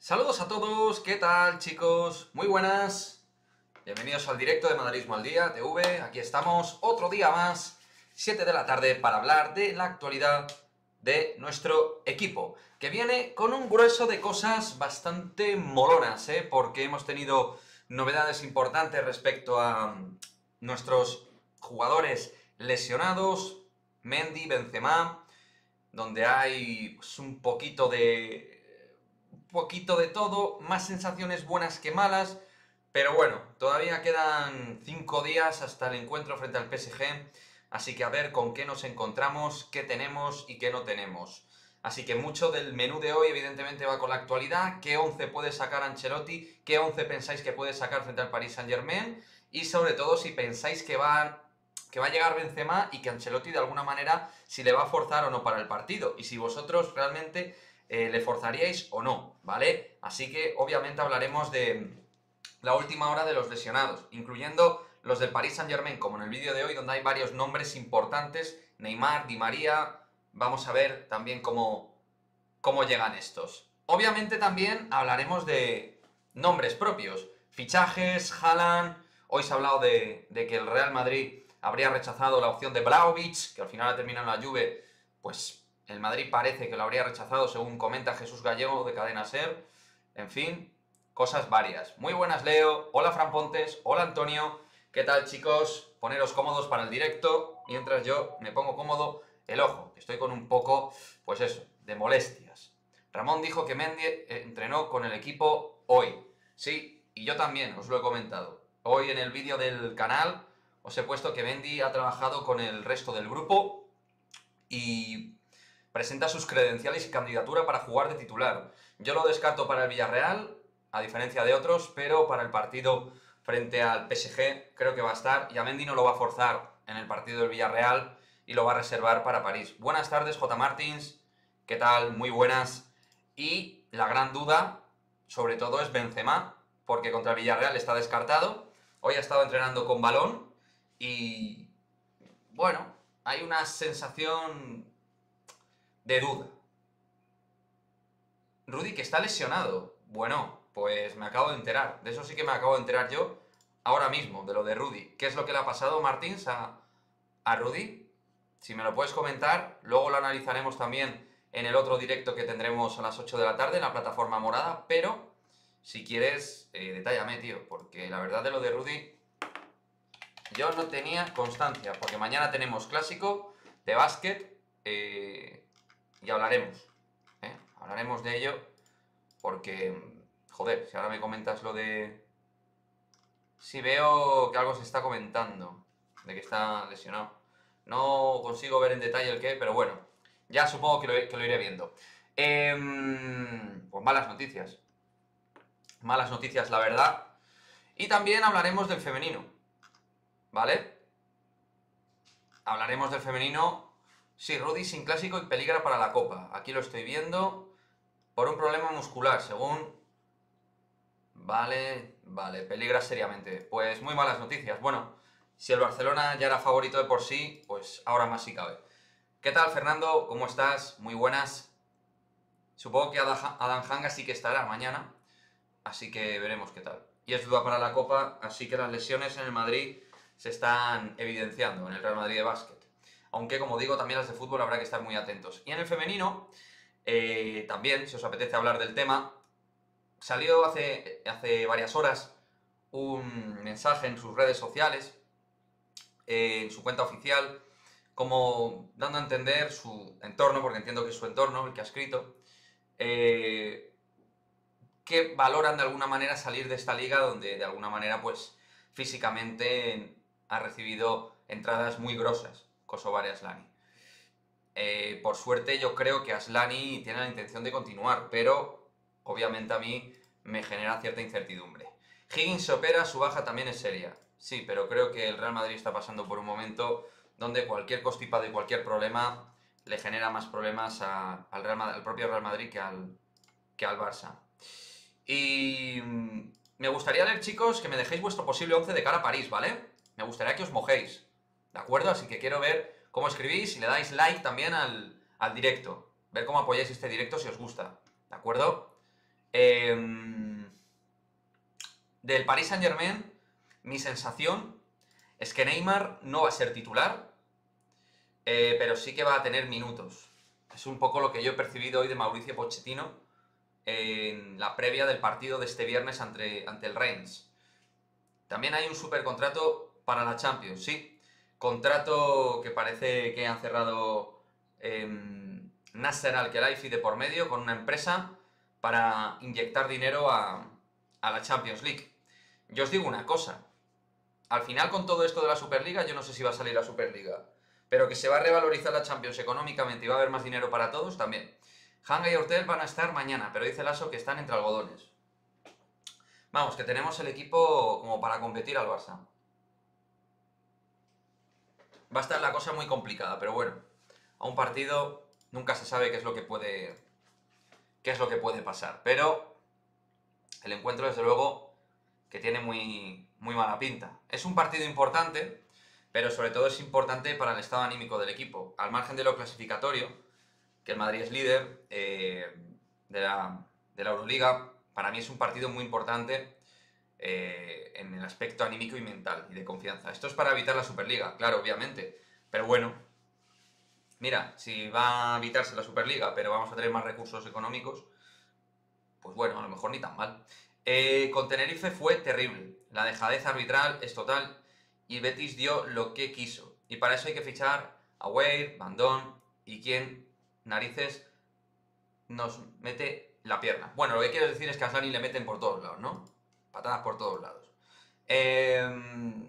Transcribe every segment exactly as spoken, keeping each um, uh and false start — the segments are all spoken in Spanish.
Saludos a todos, ¿qué tal chicos? Muy buenas, bienvenidos al directo de Madridismo al Día, T V, aquí estamos otro día más, siete de la tarde, para hablar de la actualidad de nuestro equipo, que viene con un grueso de cosas bastante molonas, ¿eh? Porque hemos tenido novedades importantes respecto a nuestros jugadores lesionados, Mendy, Benzema, donde hay pues, un poquito de un poquito de todo, más sensaciones buenas que malas, pero bueno, todavía quedan cinco días hasta el encuentro frente al P S G, así que a ver con qué nos encontramos, qué tenemos y qué no tenemos. Así que mucho del menú de hoy evidentemente va con la actualidad, qué once puede sacar Ancelotti, qué once pensáis que puede sacar frente al Paris Saint-Germain, y sobre todo si pensáis que van que va a llegar Benzema y que Ancelotti de alguna manera si le va a forzar o no para el partido, y si vosotros realmente eh, le forzaríais o no, ¿vale? Así que obviamente hablaremos de la última hora de los lesionados, incluyendo los del Paris Saint-Germain, como en el vídeo de hoy, donde hay varios nombres importantes, Neymar, Di María, vamos a ver también cómo, cómo llegan estos. Obviamente también hablaremos de nombres propios, fichajes, Haaland, hoy se ha hablado de, de que el Real Madrid habría rechazado la opción de Vlahovic, que al final ha terminado en la Juve, pues el Madrid parece que lo habría rechazado, según comenta Jesús Gallego de Cadena Ser. En fin, cosas varias. Muy buenas, Leo. Hola, Fran Pontes. Hola, Antonio. ¿Qué tal, chicos? Poneros cómodos para el directo, mientras yo me pongo cómodo el ojo, que estoy con un poco, pues eso, de molestias. Ramón dijo que Mendy entrenó con el equipo hoy. Sí, y yo también, os lo he comentado. Hoy en el vídeo del canal os he puesto que Mendy ha trabajado con el resto del grupo y presenta sus credenciales y candidatura para jugar de titular. Yo lo descarto para el Villarreal, a diferencia de otros, pero para el partido frente al P S G creo que va a estar, y a Mendy no lo va a forzar en el partido del Villarreal y lo va a reservar para París. Buenas tardes, J. Martins, ¿qué tal? Muy buenas. Y la gran duda, sobre todo, es Benzema, porque contra el Villarreal está descartado. Hoy ha estado entrenando con balón y, bueno, hay una sensación de duda. Rudy, que está lesionado. Bueno, pues me acabo de enterar. De eso sí que me acabo de enterar yo ahora mismo, de lo de Rudy. ¿Qué es lo que le ha pasado, Martins, a, a Rudy? Si me lo puedes comentar, luego lo analizaremos también en el otro directo que tendremos a las ocho de la tarde en la plataforma morada, pero si quieres, eh, detállame, tío, porque la verdad de lo de Rudy yo no tenía constancia, porque mañana tenemos clásico de básquet eh, y hablaremos, ¿eh? Hablaremos de ello porque, joder, si ahora me comentas lo de... Sí, veo que algo se está comentando, de que está lesionado. No consigo ver en detalle el qué, pero bueno, ya supongo que lo, que lo iré viendo. Eh, pues malas noticias. Malas noticias, la verdad. Y también hablaremos del femenino, ¿vale? Hablaremos del femenino. Sí, Rudy sin clásico y peligra para la Copa. Aquí lo estoy viendo. Por un problema muscular, según... Vale, vale, peligra seriamente. Pues muy malas noticias. Bueno, si el Barcelona ya era favorito de por sí, pues ahora más si cabe. ¿Qué tal, Fernando? ¿Cómo estás? Muy buenas. Supongo que Adam Hanga sí que estará mañana, así que veremos qué tal. Y es duda para la Copa, así que las lesiones en el Madrid se están evidenciando en el Real Madrid de básquet. Aunque, como digo, también las de fútbol habrá que estar muy atentos. Y en el femenino, eh, también, si os apetece hablar del tema, salió hace, hace varias horas un mensaje en sus redes sociales, eh, en su cuenta oficial, como dando a entender su entorno, porque entiendo que es su entorno el que ha escrito, eh, que valoran de alguna manera salir de esta liga donde de alguna manera pues físicamente ha recibido entradas muy grosas Kosovar y Aslani. Eh, por suerte yo creo que Aslani tiene la intención de continuar, pero obviamente a mí me genera cierta incertidumbre. Higgins se opera, su baja también es seria. Sí, pero creo que el Real Madrid está pasando por un momento donde cualquier constipado y cualquier problema le genera más problemas a, al, Real, al propio Real Madrid que al, que al Barça. Y mm, me gustaría leer, chicos, que me dejéis vuestro posible once de cara a París, ¿vale? Me gustaría que os mojéis, ¿de acuerdo? Así que quiero ver cómo escribís y le dais like también al, al directo. Ver cómo apoyáis este directo si os gusta, ¿de acuerdo? Eh, del Paris Saint-Germain, mi sensación es que Neymar no va a ser titular, eh, pero sí que va a tener minutos. Es un poco lo que yo he percibido hoy de Mauricio Pochettino en la previa del partido de este viernes ante, ante el Reims. También hay un supercontrato para la Champions, sí. Contrato que parece que han cerrado eh, Nasser Al-Khelaifi de por medio con una empresa para inyectar dinero a, a la Champions League. Yo os digo una cosa. Al final, con todo esto de la Superliga, yo no sé si va a salir la Superliga, pero que se va a revalorizar la Champions económicamente y va a haber más dinero para todos, también. Hanga y Hortel van a estar mañana, pero dice Lasso que están entre algodones. Vamos, que tenemos el equipo como para competir al Barça. Va a estar la cosa muy complicada, pero bueno, a un partido nunca se sabe qué es lo que puede, qué es lo que puede pasar. Pero el encuentro, desde luego, que tiene muy, muy mala pinta. Es un partido importante, pero sobre todo es importante para el estado anímico del equipo. Al margen de lo clasificatorio, que el Madrid es líder eh, de, la, de la Euroliga, para mí es un partido muy importante eh, en el aspecto anímico y mental y de confianza. Esto es para evitar la Superliga, claro, obviamente. Pero bueno, mira, si va a evitarse la Superliga, pero vamos a tener más recursos económicos, pues bueno, a lo mejor ni tan mal. Eh, con Tenerife fue terrible. La dejadez arbitral es total y Betis dio lo que quiso. Y para eso hay que fichar a Wade, Bandón y quien narices nos mete la pierna. Bueno, lo que quiero decir es que a Aslani le meten por todos lados, ¿no? Patadas por todos lados. Eh...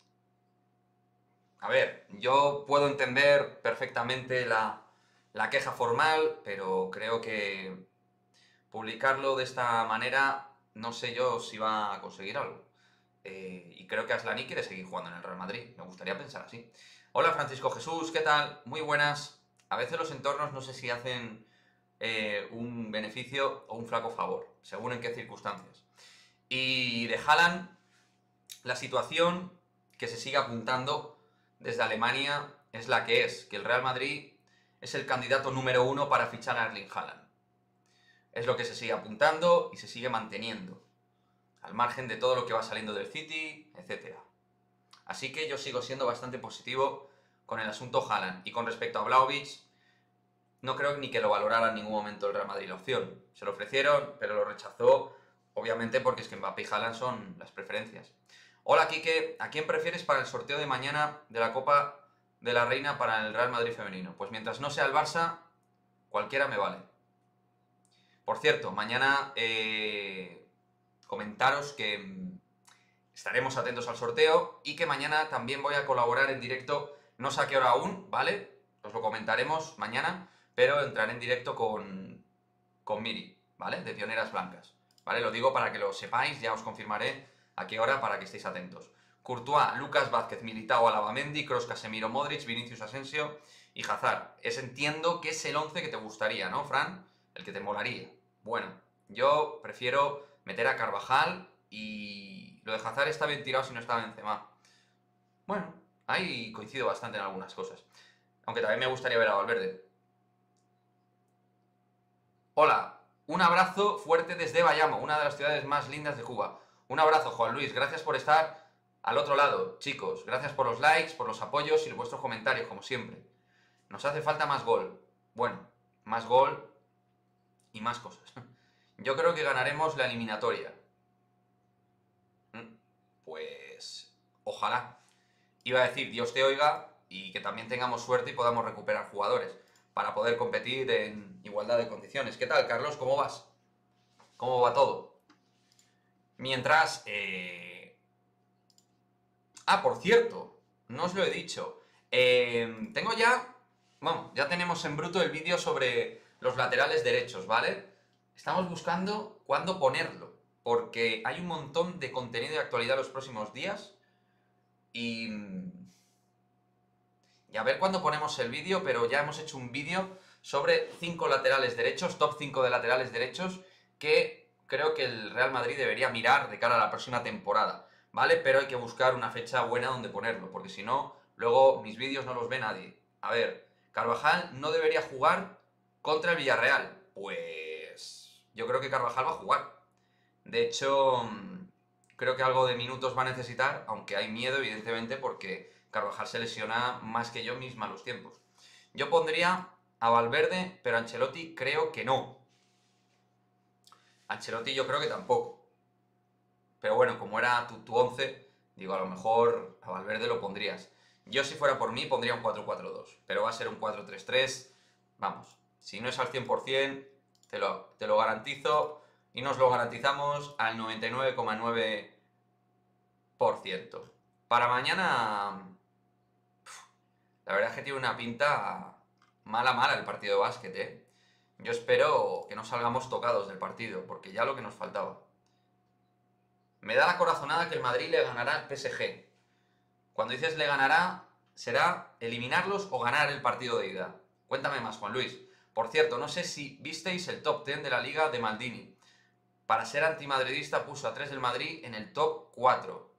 A ver, yo puedo entender perfectamente la, la queja formal, pero creo que publicarlo de esta manera, no sé yo si va a conseguir algo. Eh, y creo que Aslani quiere seguir jugando en el Real Madrid. Me gustaría pensar así. Hola Francisco Jesús, ¿qué tal? Muy buenas. A veces los entornos no sé si hacen eh, un beneficio o un flaco favor, según en qué circunstancias. Y de Haaland, la situación que se sigue apuntando desde Alemania es la que es, que el Real Madrid es el candidato número uno para fichar a Erling Haaland. Es lo que se sigue apuntando y se sigue manteniendo, al margen de todo lo que va saliendo del City, etcétera. Así que yo sigo siendo bastante positivo con el asunto Haaland. Y con respecto a Vlahovic, no creo ni que lo valorara en ningún momento el Real Madrid la opción. Se lo ofrecieron, pero lo rechazó, obviamente porque es que Mbappé y Haaland son las preferencias. Hola Quique, ¿a quién prefieres para el sorteo de mañana de la Copa de la Reina para el Real Madrid femenino? Pues mientras no sea el Barça, cualquiera me vale. Por cierto, mañana eh, comentaros que estaremos atentos al sorteo y que mañana también voy a colaborar en directo, no sé a qué hora aún, ¿vale? Os lo comentaremos mañana, pero entraré en directo con, con Miri, ¿vale? De Pioneras Blancas, ¿vale? Lo digo para que lo sepáis, ya os confirmaré a qué hora para que estéis atentos. Courtois, Lucas Vázquez, Militao, Alabamendi, Kroos, Casemiro, Modric, Vinicius Asensio y Hazard. Es, entiendo que es el once que te gustaría, ¿no, Fran? El que te molaría. Bueno, yo prefiero meter a Carvajal y lo de Hazard está bien tirado si no está Benzema. Bueno, ahí coincido bastante en algunas cosas. Aunque también me gustaría ver a Valverde. Hola, un abrazo fuerte desde Bayamo, una de las ciudades más lindas de Cuba. Un abrazo, Juan Luis, gracias por estar al otro lado, chicos. Gracias por los likes, por los apoyos y vuestros comentarios, como siempre. Nos hace falta más gol. Bueno, más gol y más cosas. Yo creo que ganaremos la eliminatoria. Pues ojalá. Iba a decir, Dios te oiga y que también tengamos suerte y podamos recuperar jugadores para poder competir en igualdad de condiciones. ¿Qué tal, Carlos? ¿Cómo vas? ¿Cómo va todo? Mientras... Eh... Ah, por cierto, no os lo he dicho. Eh, tengo ya... Bueno, ya tenemos en bruto el vídeo sobre los laterales derechos, ¿vale? Estamos buscando cuándo ponerlo, porque hay un montón de contenido de actualidad los próximos días y... Y a ver cuándo ponemos el vídeo, pero ya hemos hecho un vídeo sobre cinco laterales derechos, top cinco de laterales derechos, que creo que el Real Madrid debería mirar de cara a la próxima temporada, ¿vale? Pero hay que buscar una fecha buena donde ponerlo, porque si no, luego mis vídeos no los ve nadie. A ver, Carvajal no debería jugar contra el Villarreal. Pues yo creo que Carvajal va a jugar. De hecho, creo que algo de minutos va a necesitar, aunque hay miedo, evidentemente, porque Carvajal se lesiona más que yo en mis malos tiempos. Yo pondría a Valverde, pero a Ancelotti creo que no. Ancelotti yo creo que tampoco. Pero bueno, como era tu, tu once, digo, a lo mejor a Valverde lo pondrías. Yo si fuera por mí pondría un cuatro cuatro dos, pero va a ser un cuatro tres tres. Vamos, si no es al cien por cien, te lo, te lo garantizo y nos lo garantizamos al noventa y nueve coma nueve por ciento. Para mañana, la verdad es que tiene una pinta mala mala el partido de básquet, ¿eh? Yo espero que no salgamos tocados del partido, porque ya lo que nos faltaba. Me da la corazonada que el Madrid le ganará al P S G. Cuando dices le ganará, será eliminarlos o ganar el partido de ida. Cuéntame más, Juan Luis. Por cierto, no sé si visteis el top diez de la Liga de Maldini. Para ser antimadridista puso a tres del Madrid en el top cuatro.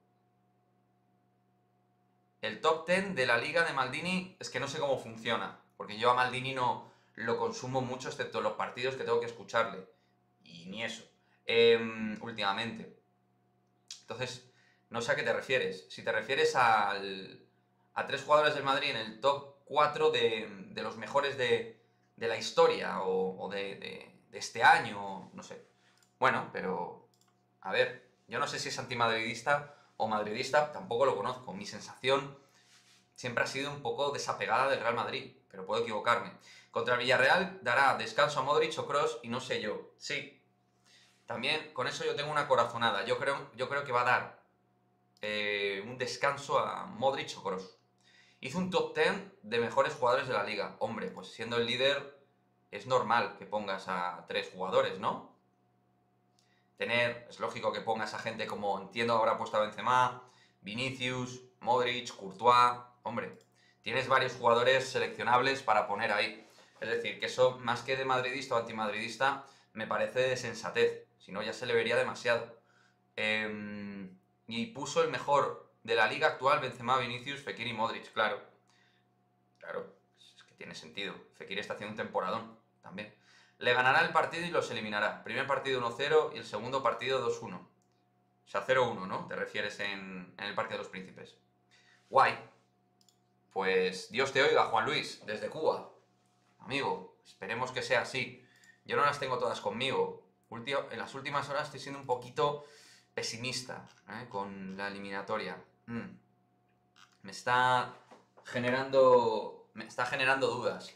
El top diez de la Liga de Maldini es que no sé cómo funciona, porque yo a Maldini no lo consumo mucho, excepto los partidos que tengo que escucharle. Y ni eso. Eh, últimamente. Entonces, no sé a qué te refieres. Si te refieres al, a tres jugadores del Madrid en el top cuatro de, de los mejores de, de la historia o, o de, de, de este año, no sé. Bueno, pero, a ver, yo no sé si es antimadridista o madridista, tampoco lo conozco. Mi sensación siempre ha sido un poco desapegada del Real Madrid, pero puedo equivocarme. Contra el Villarreal dará descanso a Modric o Kroos y no sé yo. Sí. También con eso yo tengo una corazonada. Yo creo, yo creo que va a dar eh, un descanso a Modric o Kroos. Hizo un top diez de mejores jugadores de la liga. Hombre, pues siendo el líder es normal que pongas a tres jugadores, ¿no? Tener, es lógico que pongas a gente como, entiendo, habrá puesto a Benzema, Vinicius, Modric, Courtois. Hombre, tienes varios jugadores seleccionables para poner ahí. Es decir, que eso, más que de madridista o antimadridista, me parece de sensatez. Si no, ya se le vería demasiado. Eh, y puso el mejor de la liga actual, Benzema, Vinicius, Fekir y Modric, claro. Claro, es que tiene sentido. Fekir está haciendo un temporadón también. Le ganará el partido y los eliminará. Primer partido uno cero y el segundo partido dos uno. O sea, cero uno, ¿no? Te refieres en, en el Parque de los Príncipes. Guay. Pues Dios te oiga, Juan Luis, desde Cuba. Amigo, esperemos que sea así. Yo no las tengo todas conmigo. En las últimas horas estoy siendo un poquito pesimista, ¿eh? Con la eliminatoria. Mm. Me está generando. Me está generando dudas.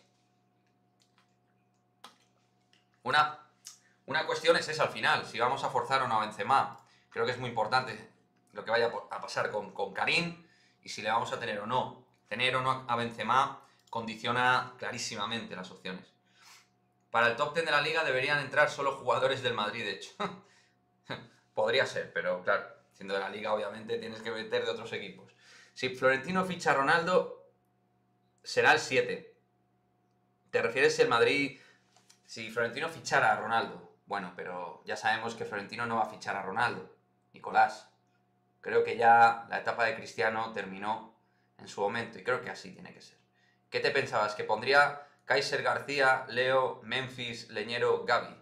Una, una cuestión es esa al final, si vamos a forzar o no a Benzema. Creo que es muy importante lo que vaya a pasar con, con Karim y si le vamos a tener o no. Tener o no a Benzema condiciona clarísimamente las opciones. Para el top diez de la liga deberían entrar solo jugadores del Madrid, de hecho. Podría ser, pero claro, siendo de la liga obviamente tienes que meter de otros equipos. Si Florentino ficha a Ronaldo, será el siete. ¿Te refieres si el Madrid... Si Florentino fichara a Ronaldo? Bueno, pero ya sabemos que Florentino no va a fichar a Ronaldo. Nicolás. Creo que ya la etapa de Cristiano terminó en su momento y creo que así tiene que ser. ¿Qué te pensabas? ¿Que pondría Kaiser, García, Leo, Memphis, Leñero, Gavi?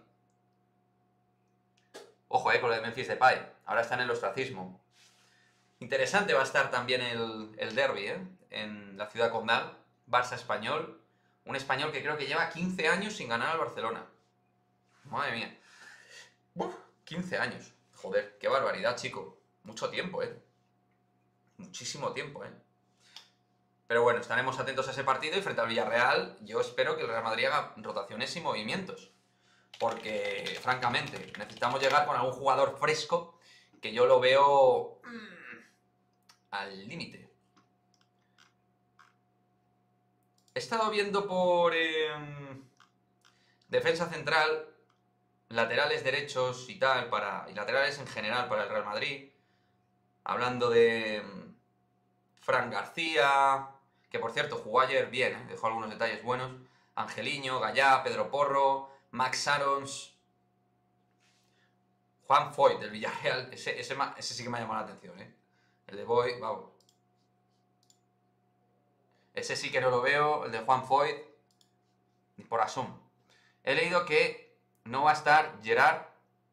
Ojo, eh, con lo de Memphis Depay. Ahora está en el ostracismo. Interesante va a estar también el, el derbi, ¿eh? En la ciudad condal. Barça español. Un español que creo que lleva quince años sin ganar al Barcelona. Madre mía. Uf, quince años. Joder, qué barbaridad, chico. Mucho tiempo, ¿eh? Muchísimo tiempo, ¿eh? Pero bueno, estaremos atentos a ese partido y frente al Villarreal yo espero que el Real Madrid haga rotaciones y movimientos. Porque, francamente, necesitamos llegar con algún jugador fresco que yo lo veo mmm, al límite. He estado viendo por eh, defensa central, laterales derechos y tal, para, y laterales en general para el Real Madrid. Hablando de Fran García, que por cierto jugó ayer bien, ¿eh? Dejó algunos detalles buenos. Angeliño, Gallá, Pedro Porro, Max Arons, Juan Foyt del Villarreal. Ese, ese, ese sí que me ha llamado la atención, ¿eh? El de Boy, vamos. Ese sí que no lo veo, el de Juan Foyt, ni por asomo. He leído que no va a estar Gerard,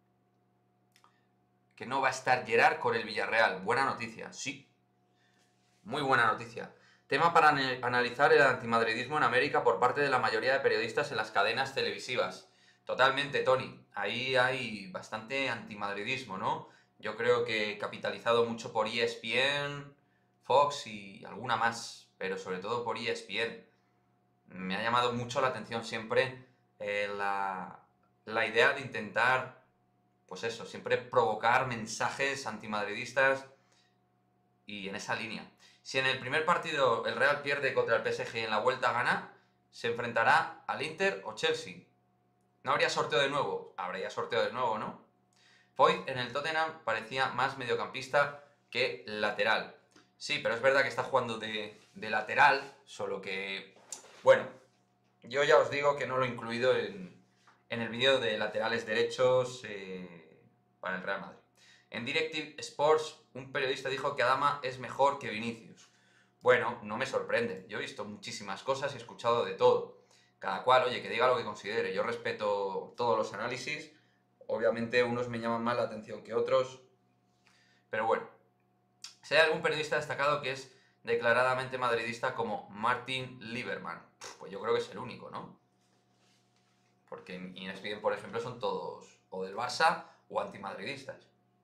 que no va a estar Gerard con el Villarreal. Buena noticia, sí. Muy buena noticia. Tema para analizar el antimadridismo en América por parte de la mayoría de periodistas en las cadenas televisivas. Totalmente, Tony. Ahí hay bastante antimadridismo, ¿no? Yo creo que capitalizado mucho por E S P N, Fox y alguna más, pero sobre todo por E S P N. Me ha llamado mucho la atención siempre eh, la, la idea de intentar, pues eso, siempre provocar mensajes antimadridistas y en esa línea. Si en el primer partido el Real pierde contra el P S G y en la vuelta gana, se enfrentará al Inter o Chelsea. ¿No habría sorteo de nuevo? Habría sorteo de nuevo, ¿no? Foyt en el Tottenham parecía más mediocampista que lateral. Sí, pero es verdad que está jugando de, de lateral, solo que... Bueno, yo ya os digo que no lo he incluido en, en el vídeo de laterales derechos eh, para el Real Madrid. En Directive Sports, un periodista dijo que Adama es mejor que Vinicius. Bueno, no me sorprende. Yo he visto muchísimas cosas y he escuchado de todo. Cada cual, oye, que diga lo que considere. Yo respeto todos los análisis. Obviamente unos me llaman más la atención que otros. Pero bueno, si hay algún periodista destacado que es declaradamente madridista como Martin Lieberman, pues yo creo que es el único, ¿no? Porque en E S P N, por ejemplo, son todos o del Barça o antimadridistas.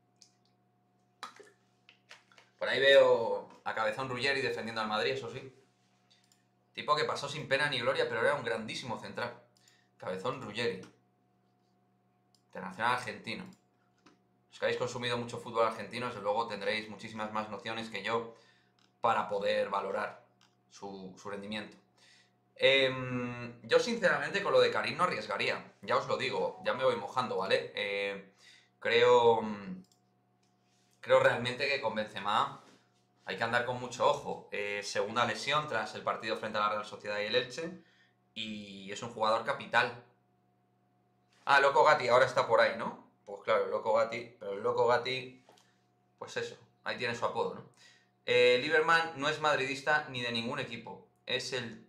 Por ahí veo a Cabezón Ruggeri defendiendo al Madrid, eso sí. Tipo que pasó sin pena ni gloria, pero era un grandísimo central. Cabezón Ruggeri. Internacional argentino. Los que habéis consumido mucho fútbol argentino, desde luego tendréis muchísimas más nociones que yo para poder valorar su, su rendimiento. Eh, yo sinceramente con lo de Karim no arriesgaría. Ya os lo digo, ya me voy mojando, ¿vale? Eh, creo... Creo realmente que con Benzema hay que andar con mucho ojo. Eh, segunda lesión tras el partido frente a la Real Sociedad y el Elche. Y es un jugador capital. Ah, Loco Gatti ahora está por ahí, ¿no? Pues claro, Loco Gatti. Pero el Loco Gatti, pues eso, ahí tiene su apodo, ¿no? Eh, Lieberman no es madridista ni de ningún equipo. Es el,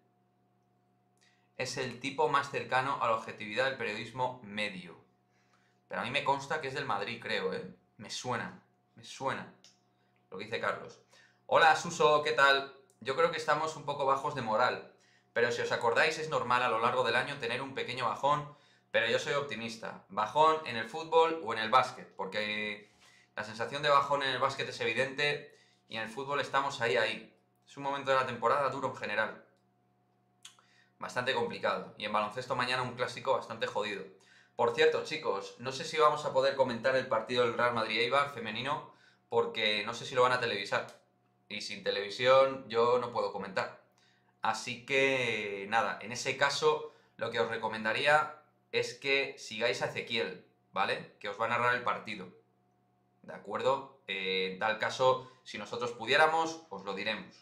es el tipo más cercano a la objetividad del periodismo medio. Pero a mí me consta que es del Madrid, creo, ¿eh? Me suena. Me suena lo que dice Carlos. Hola, Suso, ¿qué tal? Yo creo que estamos un poco bajos de moral, pero si os acordáis es normal a lo largo del año tener un pequeño bajón, pero yo soy optimista. Bajón en el fútbol o en el básquet, porque la sensación de bajón en el básquet es evidente y en el fútbol estamos ahí, ahí. Es un momento de la temporada duro en general. Bastante complicado. Y en baloncesto mañana un clásico bastante jodido. Por cierto, chicos, no sé si vamos a poder comentar el partido del Real Madrid-Eibar femenino, porque no sé si lo van a televisar. Y sin televisión yo no puedo comentar. Así que, nada, en ese caso lo que os recomendaría es que sigáis a Ezequiel, ¿vale? Que os va a narrar el partido. ¿De acuerdo? Eh, en tal caso, si nosotros pudiéramos, os lo diremos.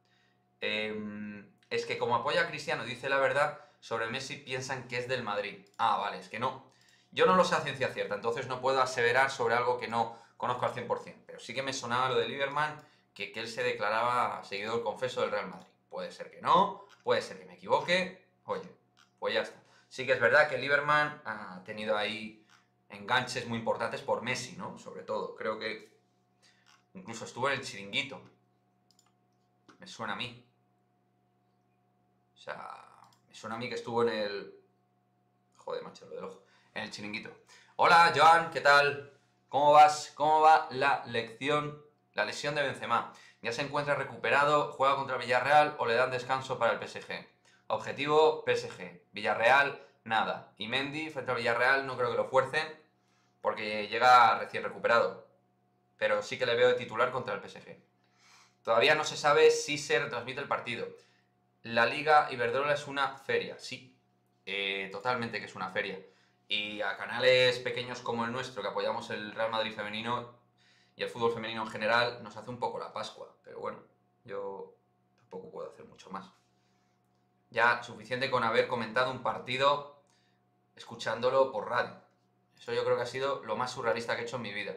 Eh, es que como apoya a Cristiano, dice la verdad... Sobre Messi piensan que es del Madrid. Ah, vale, es que no. Yo no lo sé a ciencia cierta, entonces no puedo aseverar sobre algo que no conozco al cien por cien. Pero sí que me sonaba lo de Lieberman, que, que él se declaraba seguidor confeso del Real Madrid. Puede ser que no, puede ser que me equivoque. Oye, pues ya está. Sí que es verdad que Lieberman ha tenido ahí enganches muy importantes por Messi, ¿no? Sobre todo. Creo que incluso estuvo en el Chiringuito. Me suena a mí. O sea... Suena a mí que estuvo en el... Joder, macho, lo del ojo. En el Chiringuito. Hola, Joan, ¿qué tal? ¿Cómo vas? ¿Cómo va la lección, la lesión de Benzema? ¿Ya se encuentra recuperado? ¿Juega contra Villarreal o le dan descanso para el P S G? Objetivo, P S G. Villarreal, nada. Y Mendy, frente a Villarreal, no creo que lo fuercen porque llega recién recuperado. Pero sí que le veo de titular contra el P S G. Todavía no se sabe si se retransmite el partido. La Liga Iberdrola es una feria, sí, eh, totalmente que es una feria. Y a canales pequeños como el nuestro, que apoyamos el Real Madrid femenino y el fútbol femenino en general, nos hace un poco la Pascua. Pero bueno, yo tampoco puedo hacer mucho más. Ya suficiente con haber comentado un partido escuchándolo por radio. Eso yo creo que ha sido lo más surrealista que he hecho en mi vida.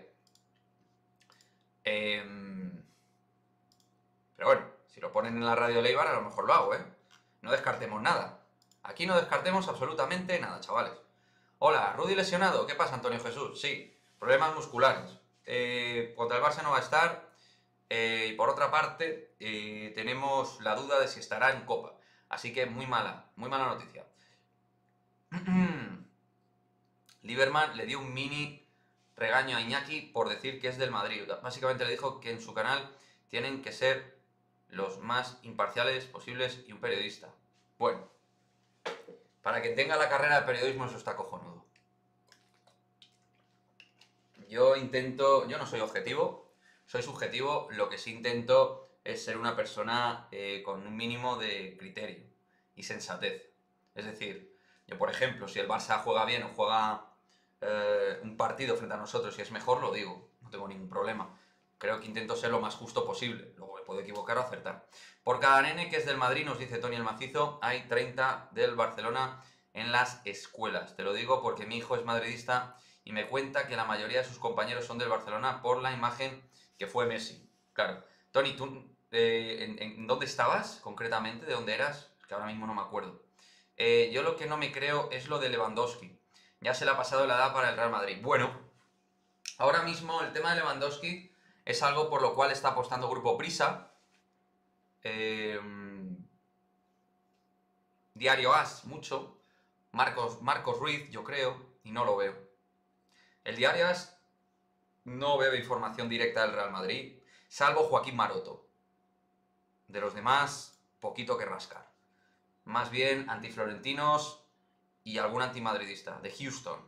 Eh, pero bueno. Si lo ponen en la radio de Eibar, a lo mejor lo hago, ¿eh? No descartemos nada. Aquí no descartemos absolutamente nada, chavales. Hola, Rudy lesionado. ¿Qué pasa, Antonio Jesús? Sí, problemas musculares. Eh, contra el Barça no va a estar. Eh, y por otra parte, eh, tenemos la duda de si estará en Copa. Así que muy mala, muy mala noticia. Lieberman le dio un mini regaño a Iñaki por decir que es del Madrid. Básicamente le dijo que en su canal tienen que ser los más imparciales posibles y un periodista. Bueno, para que tenga la carrera de periodismo eso está cojonudo. Yo intento, yo no soy objetivo, soy subjetivo, lo que sí intento es ser una persona eh, con un mínimo de criterio y sensatez. Es decir, yo por ejemplo, si el Barça juega bien o juega eh, un partido frente a nosotros y es mejor, lo digo, no tengo ningún problema. Creo que intento ser lo más justo posible, luego me puedo equivocar o acertar. Por cada nene que es del Madrid, nos dice Tony el Macizo, hay treinta del Barcelona en las escuelas. Te lo digo porque mi hijo es madridista y me cuenta que la mayoría de sus compañeros son del Barcelona por la imagen que fue Messi. Claro. Tony, ¿tú eh, en, en dónde estabas concretamente? ¿De dónde eras? Que ahora mismo no me acuerdo. Eh, yo lo que no me creo es lo de Lewandowski. Ya se le ha pasado la edad para el Real Madrid. Bueno, ahora mismo el tema de Lewandowski es algo por lo cual está apostando Grupo Prisa. Eh, Diario As, mucho. Marcos, Marcos Ruiz, yo creo, y no lo veo. El Diario As no bebe información directa del Real Madrid, salvo Joaquín Maroto. De los demás, poquito que rascar. Más bien antiflorentinos y algún antimadridista, de Houston.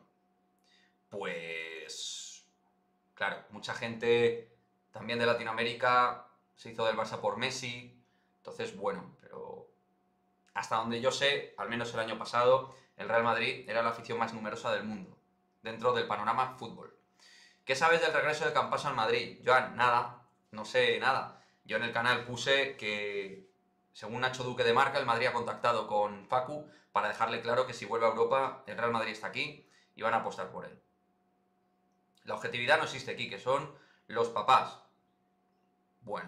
Pues... claro, mucha gente también de Latinoamérica se hizo del Barça por Messi. Entonces, bueno, pero... hasta donde yo sé, al menos el año pasado, el Real Madrid era la afición más numerosa del mundo, dentro del panorama fútbol. ¿Qué sabes del regreso de Campaso al Madrid? Joan, nada, no sé nada. Yo en el canal puse que, según Nacho Duque de Marca, el Madrid ha contactado con Facu para dejarle claro que si vuelve a Europa, el Real Madrid está aquí y van a apostar por él. La objetividad no existe aquí, que son los papás. Bueno.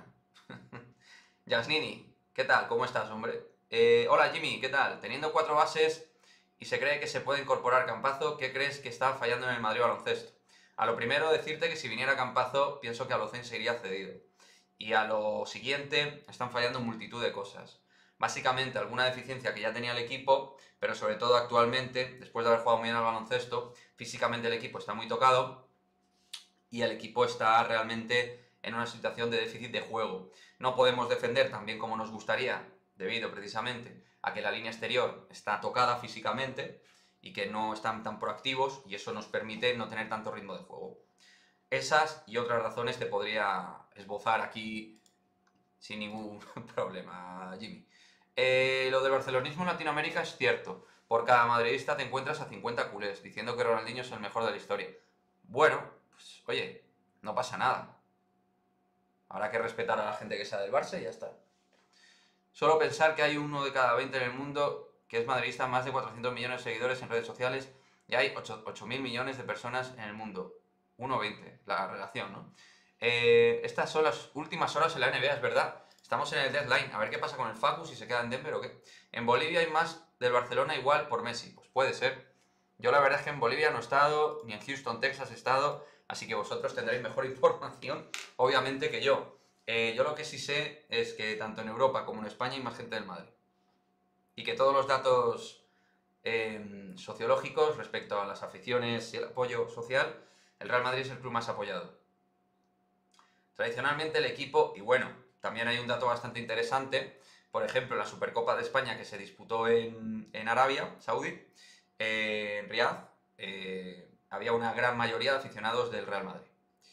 Yasnini, ¿qué tal? ¿Cómo estás, hombre? Eh, hola, Jimmy, ¿qué tal? Teniendo cuatro bases y se cree que se puede incorporar Campazo, ¿qué crees que está fallando en el Madrid baloncesto? A lo primero, decirte que si viniera Campazo, pienso que Alocén se iría cedido. Y a lo siguiente, están fallando multitud de cosas. Básicamente, alguna deficiencia que ya tenía el equipo, pero sobre todo actualmente, después de haber jugado muy bien al baloncesto, físicamente el equipo está muy tocado y el equipo está realmente en una situación de déficit de juego. No podemos defender tan bien como nos gustaría, debido precisamente a que la línea exterior está tocada físicamente y que no están tan proactivos y eso nos permite no tener tanto ritmo de juego. Esas y otras razones te podría esbozar aquí sin ningún problema, Jimmy. Eh, lo del barcelonismo en Latinoamérica es cierto. Por cada madridista te encuentras a cincuenta culés diciendo que Ronaldinho es el mejor de la historia. Bueno, pues oye, no pasa nada. Habrá que respetar a la gente que sea del Barça y ya está. Solo pensar que hay uno de cada veinte en el mundo que es madridista, más de cuatrocientos millones de seguidores en redes sociales y hay ocho mil millones de personas en el mundo. uno veinte, la relación, ¿no? Eh, estas son las últimas horas en la N B A, es verdad. Estamos en el deadline. A ver qué pasa con el Facu, si se queda en Denver o qué. En Bolivia hay más del Barcelona igual por Messi. Pues puede ser. Yo la verdad es que en Bolivia no he estado, ni en Houston, Texas he estado, así que vosotros tendréis mejor información, obviamente, que yo. Eh, yo lo que sí sé es que tanto en Europa como en España hay más gente del Madrid. Y que todos los datos eh, sociológicos respecto a las aficiones y el apoyo social, el Real Madrid es el club más apoyado. Tradicionalmente el equipo, y bueno, también hay un dato bastante interesante, por ejemplo, la Supercopa de España que se disputó en, en Arabia Saudí, eh, en Riad, eh, había una gran mayoría de aficionados del Real Madrid.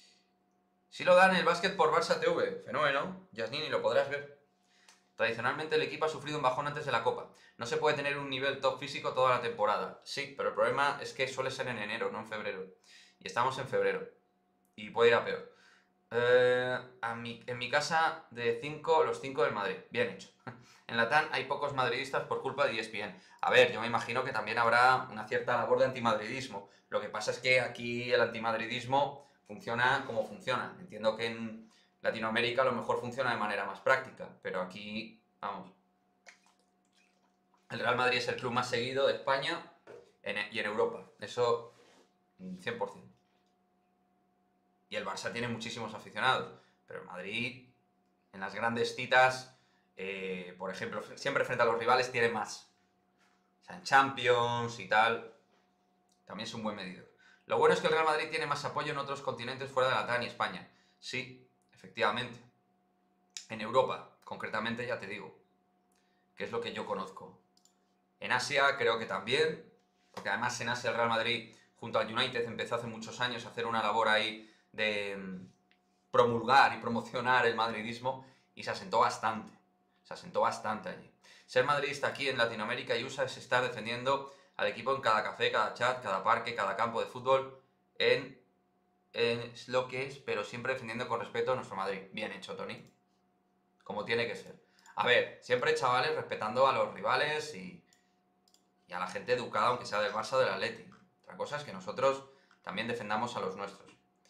Si lo dan el básquet por Barça T V, fenómeno, Yasnini, lo podrás ver. Tradicionalmente el equipo ha sufrido un bajón antes de la Copa. No se puede tener un nivel top físico toda la temporada. Sí, pero el problema es que suele ser en enero, no en febrero. Y estamos en febrero. Y puede ir a peor. Eh, a mi, en mi casa, de cinco, los cinco del Madrid. Bien hecho. En la T A N hay pocos madridistas por culpa de E S P N. A ver, yo me imagino que también habrá una cierta labor de antimadridismo. Lo que pasa es que aquí el antimadridismo funciona como funciona. Entiendo que en Latinoamérica a lo mejor funciona de manera más práctica, pero aquí, vamos. El Real Madrid es el club más seguido de España En- y en Europa. Eso mm, cien por ciento. Y el Barça tiene muchísimos aficionados. Pero el Madrid, en las grandes citas, eh, por ejemplo, siempre frente a los rivales, tiene más. O sea, en Champions y tal, también es un buen medidor. Lo bueno es que el Real Madrid tiene más apoyo en otros continentes fuera de la Latam y España. Sí, efectivamente. En Europa, concretamente, ya te digo, que es lo que yo conozco. En Asia creo que también, porque además en Asia el Real Madrid, junto al United, empezó hace muchos años a hacer una labor ahí de mm, promulgar y promocionar el madridismo y se asentó bastante. Se asentó bastante allí. Ser madridista aquí en Latinoamérica y U S A es estar defendiendo al equipo en cada café, cada chat, cada parque, cada campo de fútbol, en, en es lo que es, pero siempre defendiendo con respeto a nuestro Madrid. Bien hecho, Tony. Como tiene que ser. A ver, siempre chavales respetando a los rivales y, y a la gente educada, aunque sea del Barça o del Atleti. Otra cosa es que nosotros también defendamos a los nuestros.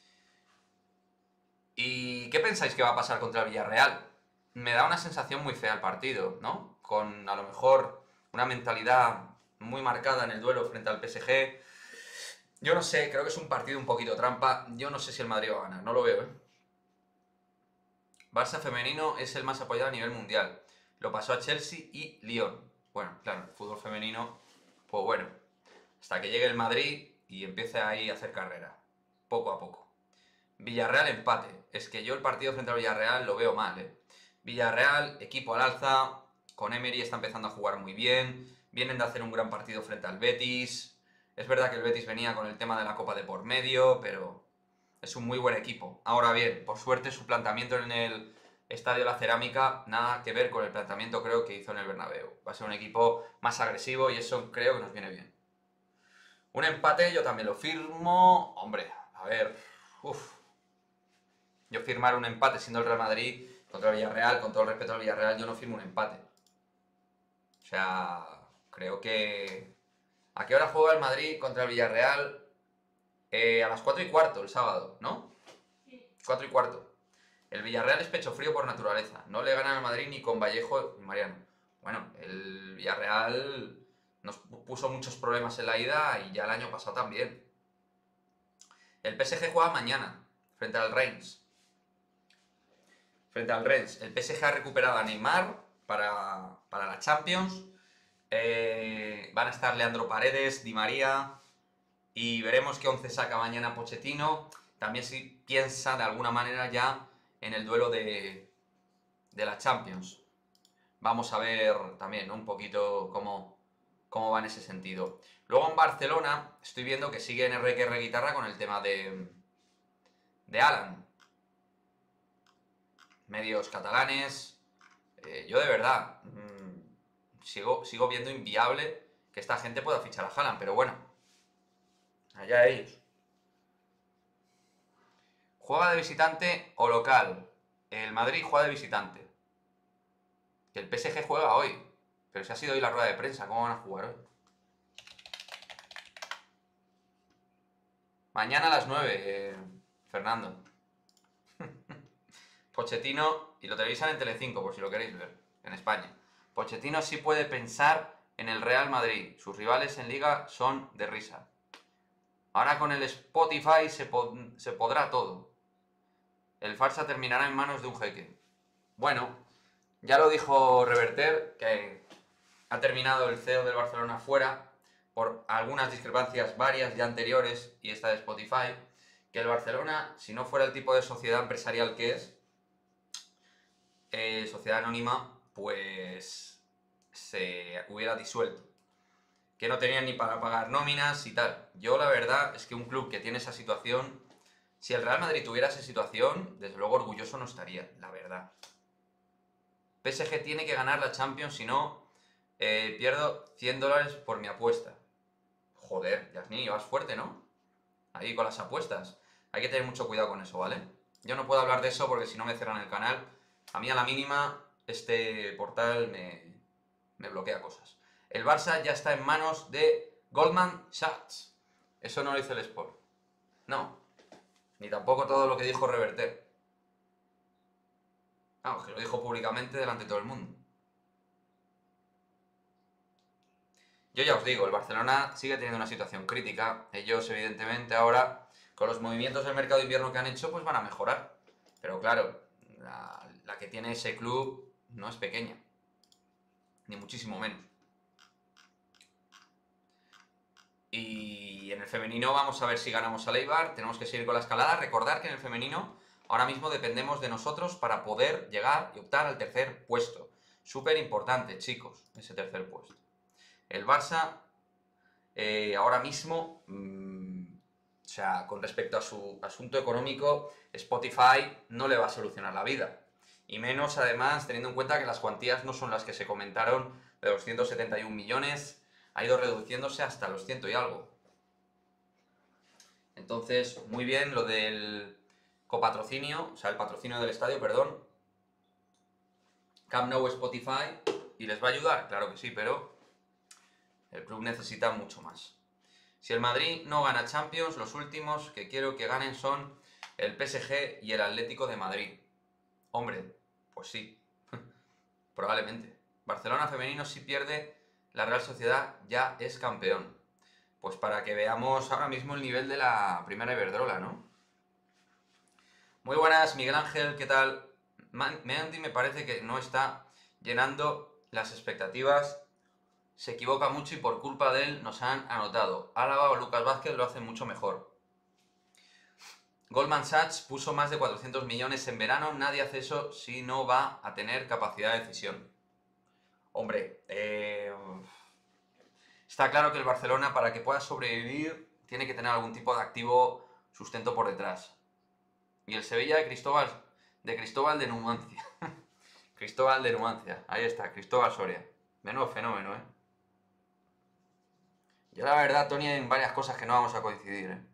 ¿Y qué pensáis que va a pasar contra el Villarreal? Me da una sensación muy fea el partido, ¿no? Con a lo mejor una mentalidad muy marcada en el duelo frente al P S G. Yo no sé, creo que es un partido un poquito trampa. Yo no sé si el Madrid va a ganar, no lo veo, ¿eh? Barça femenino es el más apoyado a nivel mundial. Lo pasó a Chelsea y Lyon. Bueno, claro, el fútbol femenino, pues bueno, hasta que llegue el Madrid y empiece ahí a hacer carrera, poco a poco. Villarreal empate. Es que yo el partido frente al Villarreal lo veo mal, ¿eh? Villarreal, equipo al alza, con Emery está empezando a jugar muy bien, vienen de hacer un gran partido frente al Betis. Es verdad que el Betis venía con el tema de la Copa de por medio, pero es un muy buen equipo. Ahora bien, por suerte su planteamiento en el Estadio La Cerámica nada que ver con el planteamiento creo que hizo en el Bernabéu. Va a ser un equipo más agresivo y eso creo que nos viene bien. Un empate yo también lo firmo. Hombre, a ver, uff. Yo firmar un empate siendo el Real Madrid contra el Villarreal, con todo el respeto al Villarreal, yo no firmo un empate. O sea, creo que... ¿A qué hora juega el Madrid contra el Villarreal? Eh, a las cuatro y cuarto el sábado, ¿no? cuatro y cuarto. El Villarreal es pecho frío por naturaleza. No le ganan al Madrid ni con Vallejo ni Mariano. Bueno, el Villarreal nos puso muchos problemas en la ida y ya el año pasado también. El P S G juega mañana, frente al Reims. Frente al Rennes. El P S G ha recuperado a Neymar para, para la Champions. Eh, van a estar Leandro Paredes, Di María. Y veremos qué once saca mañana Pochettino. También si piensa de alguna manera ya en el duelo de, de la Champions. Vamos a ver también, ¿no?, un poquito cómo, cómo va en ese sentido. Luego en Barcelona estoy viendo que sigue en R que R Guitarra con el tema de, de Alan. Medios catalanes. Eh, yo de verdad mmm, sigo, sigo viendo inviable que esta gente pueda fichar a Haaland, pero bueno, allá ellos. ¿Juega de visitante o local? El Madrid juega de visitante. Que el P S G juega hoy. Pero si ha sido hoy la rueda de prensa, ¿cómo van a jugar hoy? Mañana a las nueve, eh, Fernando. Pochettino, y lo televisan en Telecinco, por si lo queréis ver, en España. Pochettino sí puede pensar en el Real Madrid. Sus rivales en Liga son de risa. Ahora con el Spotify se, po se podrá todo. El farsa terminará en manos de un jeque. Bueno, ya lo dijo Reverter, que ha terminado el C E O del Barcelona fuera por algunas discrepancias varias ya anteriores y esta de Spotify, que el Barcelona, si no fuera el tipo de sociedad empresarial que es, eh, sociedad anónima, pues se hubiera disuelto. Que no tenían ni para pagar nóminas y tal. Yo la verdad es que un club que tiene esa situación, si el Real Madrid tuviera esa situación, desde luego orgulloso no estaría, la verdad. P S G tiene que ganar la Champions, si no, eh, pierdo cien dólares por mi apuesta. Joder, Yasni, vas fuerte, ¿no? Ahí con las apuestas. Hay que tener mucho cuidado con eso, ¿vale? Yo no puedo hablar de eso porque si no me cierran el canal. A mí a la mínima este portal me, me bloquea cosas. El Barça ya está en manos de Goldman Sachs. Eso no lo dice el Sport. No. Ni tampoco todo lo que dijo Reverter. Vamos, que lo dijo públicamente delante de todo el mundo. Yo ya os digo, el Barcelona sigue teniendo una situación crítica. Ellos, evidentemente, ahora, con los movimientos del mercado de invierno que han hecho, pues van a mejorar. Pero claro, la, la que tiene ese club no es pequeña, ni muchísimo menos. Y en el femenino vamos a ver si ganamos al Eibar, tenemos que seguir con la escalada. Recordar que en el femenino ahora mismo dependemos de nosotros para poder llegar y optar al tercer puesto. Súper importante, chicos, ese tercer puesto. El Barça, eh, ahora mismo, mmm, o sea, con respecto a su asunto económico, Spotify no le va a solucionar la vida. Y menos, además, teniendo en cuenta que las cuantías no son las que se comentaron, de los ciento setenta y un millones, ha ido reduciéndose hasta los ciento y algo. Entonces, muy bien lo del copatrocinio, o sea, el patrocinio del estadio, perdón. Camp Nou, Spotify, ¿y les va a ayudar? Claro que sí, pero el club necesita mucho más. Si el Madrid no gana Champions, los últimos que quiero que ganen son el P S G y el Atlético de Madrid. Hombre, pues sí, probablemente. Barcelona femenino si pierde, la Real Sociedad ya es campeón. Pues para que veamos ahora mismo el nivel de la primera Iberdrola, ¿no? Muy buenas, Miguel Ángel, ¿qué tal? Mendy me parece que no está llenando las expectativas, se equivoca mucho y por culpa de él nos han anotado. Álava o Lucas Vázquez lo hacen mucho mejor. Goldman Sachs puso más de cuatrocientos millones en verano, nadie hace eso si no va a tener capacidad de decisión. Hombre, eh, está claro que el Barcelona, para que pueda sobrevivir, tiene que tener algún tipo de activo sustento por detrás. Y el Sevilla de Cristóbal de Cristóbal de Numancia. Cristóbal de Numancia, ahí está, Cristóbal Soria. Menudo fenómeno, ¿eh? Yo la verdad, Tony, en varias cosas que no vamos a coincidir, ¿eh?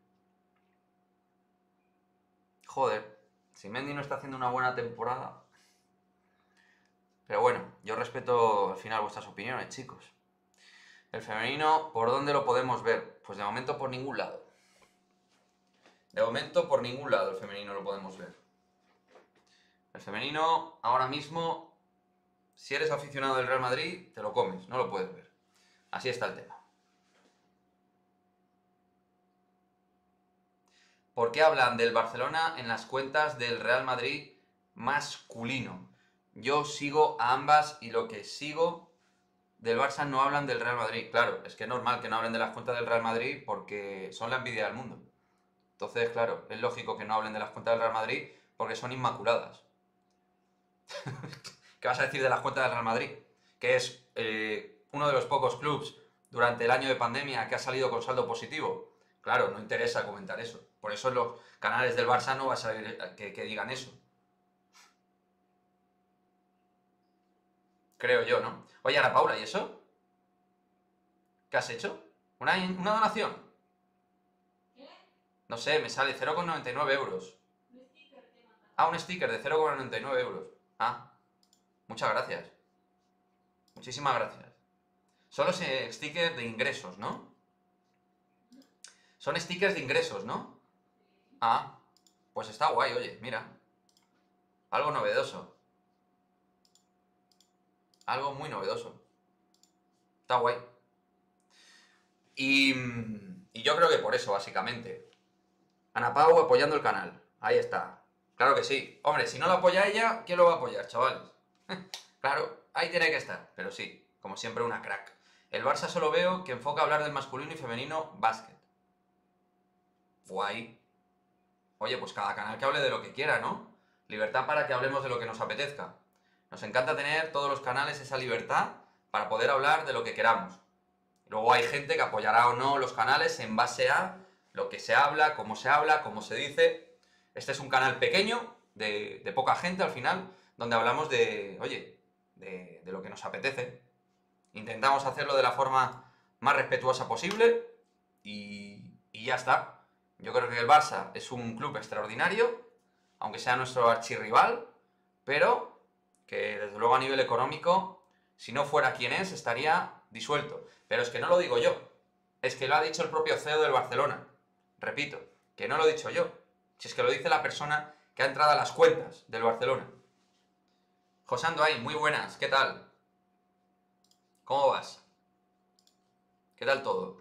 Joder, si Mendy no está haciendo una buena temporada... Pero bueno, yo respeto al final vuestras opiniones, chicos. El femenino, ¿por dónde lo podemos ver? Pues de momento por ningún lado. De momento por ningún lado el femenino lo podemos ver. El femenino, ahora mismo, si eres aficionado del Real Madrid, te lo comes, no lo puedes ver. Así está el tema. ¿Por qué hablan del Barcelona en las cuentas del Real Madrid masculino? Yo sigo a ambas y lo que sigo del Barça no hablan del Real Madrid. Claro, es que es normal que no hablen de las cuentas del Real Madrid porque son la envidia del mundo. Entonces, claro, es lógico que no hablen de las cuentas del Real Madrid porque son inmaculadas. ¿Qué vas a decir de las cuentas del Real Madrid? Que es eh, uno de los pocos clubes durante el año de pandemia que ha salido con saldo positivo. Claro, no interesa comentar eso. Por eso en los canales del Barça no va a salir que, que digan eso. Creo yo, ¿no? Oye, Ana Paula, ¿y eso? ¿Qué has hecho? ¿Una, una donación? ¿Qué? No sé, me sale cero coma noventa y nueve euros. Un sticker te manda. Ah, un sticker de cero coma noventa y nueve euros. Ah, muchas gracias. Muchísimas gracias. Son los eh, stickers de ingresos, ¿no? Son stickers de ingresos, ¿no? Ah, pues está guay, oye, mira. Algo novedoso. Algo muy novedoso. Está guay. Y, y yo creo que por eso, básicamente. Ana Pau apoyando el canal. Ahí está. Claro que sí. Hombre, si no lo apoya ella, ¿quién lo va a apoyar, chavales? Claro, ahí tiene que estar. Pero sí, como siempre, una crack. El Barça solo veo que enfoca a hablar del masculino y femenino básquet. Guay. Oye, pues cada canal que hable de lo que quiera, ¿no? Libertad para que hablemos de lo que nos apetezca. Nos encanta tener todos los canales esa libertad para poder hablar de lo que queramos. Luego hay gente que apoyará o no los canales en base a lo que se habla, cómo se habla, cómo se dice. Este es un canal pequeño, de, de poca gente al final, donde hablamos de, oye, de, de lo que nos apetece. Intentamos hacerlo de la forma más respetuosa posible y, y ya está. Yo creo que el Barça es un club extraordinario, aunque sea nuestro archirrival, pero que desde luego a nivel económico, si no fuera quien es, estaría disuelto. Pero es que no lo digo yo, es que lo ha dicho el propio C E O del Barcelona. Repito, que no lo he dicho yo, si es que lo dice la persona que ha entrado a las cuentas del Barcelona. José Andoay, muy buenas, ¿qué tal? ¿Cómo vas? ¿Qué tal todo?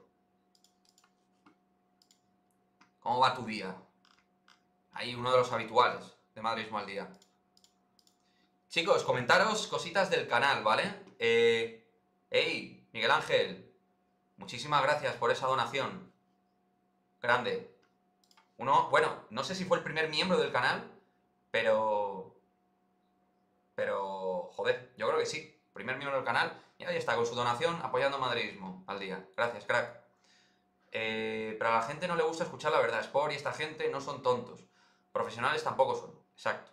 ¿Cómo va tu día? Ahí uno de los habituales de Madridismo al día. Chicos, comentaros cositas del canal, ¿vale? Eh, hey, Miguel Ángel, muchísimas gracias por esa donación. Grande. Uno, bueno, no sé si fue el primer miembro del canal, pero... Pero, joder, yo creo que sí. Primer miembro del canal. Y ahí está, con su donación, apoyando Madridismo al día. Gracias, crack. Eh, pero a la gente no le gusta escuchar la verdad. Sport y esta gente no son tontos. Profesionales tampoco son. Exacto.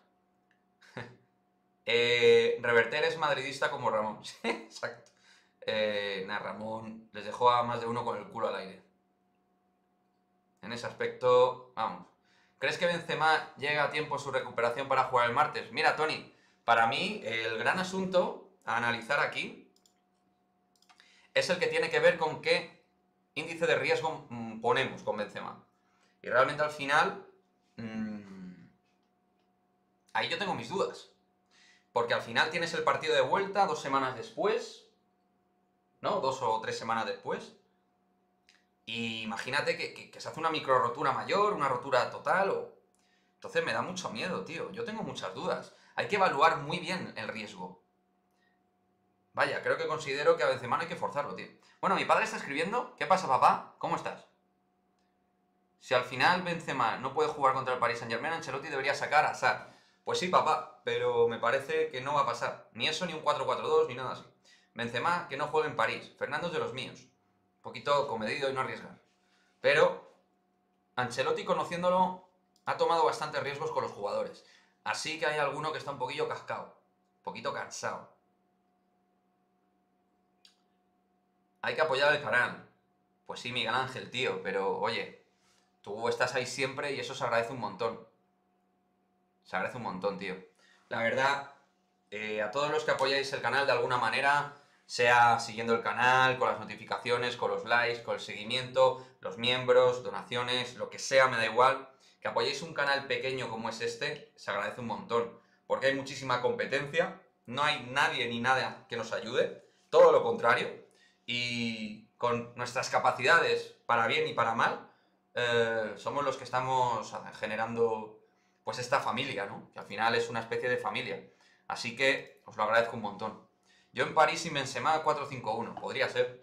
eh, Reverter es madridista como Ramón. Sí, exacto. Eh, nah, Ramón les dejó a más de uno con el culo al aire. En ese aspecto, vamos. ¿Crees que Benzema llega a tiempo su recuperación para jugar el martes? Mira, Tony, para mí el gran asunto a analizar aquí es el que tiene que ver con qué índice de riesgo mmm, ponemos con Benzema. Y realmente al final, mmm, ahí yo tengo mis dudas. Porque al final tienes el partido de vuelta dos semanas después, ¿no? Dos o tres semanas después. Y imagínate que, que, que se hace una micro rotura mayor, una rotura total, o... Entonces me da mucho miedo, tío. Yo tengo muchas dudas. Hay que evaluar muy bien el riesgo. Vaya, creo que considero que a Benzema no hay que forzarlo, tío. Bueno, mi padre está escribiendo. ¿Qué pasa, papá? ¿Cómo estás? Si al final Benzema no puede jugar contra el Paris Saint-Germain, Ancelotti debería sacar a Sarr. Pues sí, papá, pero me parece que no va a pasar. Ni eso, ni un cuatro cuatro dos, ni nada así. Benzema, que no juegue en París. Fernando es de los míos. Un poquito comedido y no arriesgar. Pero Ancelotti, conociéndolo, ha tomado bastantes riesgos con los jugadores. Así que hay alguno que está un poquillo cascado. Un poquito cansado. Hay que apoyar el canal. Pues sí, Miguel Ángel, tío, pero oye, tú estás ahí siempre y eso se agradece un montón. Se agradece un montón, tío. La verdad, eh, a todos los que apoyáis el canal de alguna manera, sea siguiendo el canal, con las notificaciones, con los likes, con el seguimiento, los miembros, donaciones, lo que sea, me da igual. Que apoyéis un canal pequeño como es este, se agradece un montón. Porque hay muchísima competencia, no hay nadie ni nada que nos ayude, todo lo contrario. Y con nuestras capacidades, para bien y para mal, eh, somos los que estamos generando pues esta familia, ¿no? Que al final es una especie de familia. Así que os lo agradezco un montón. Yo en París y Benzema cuatro cinco uno, podría ser.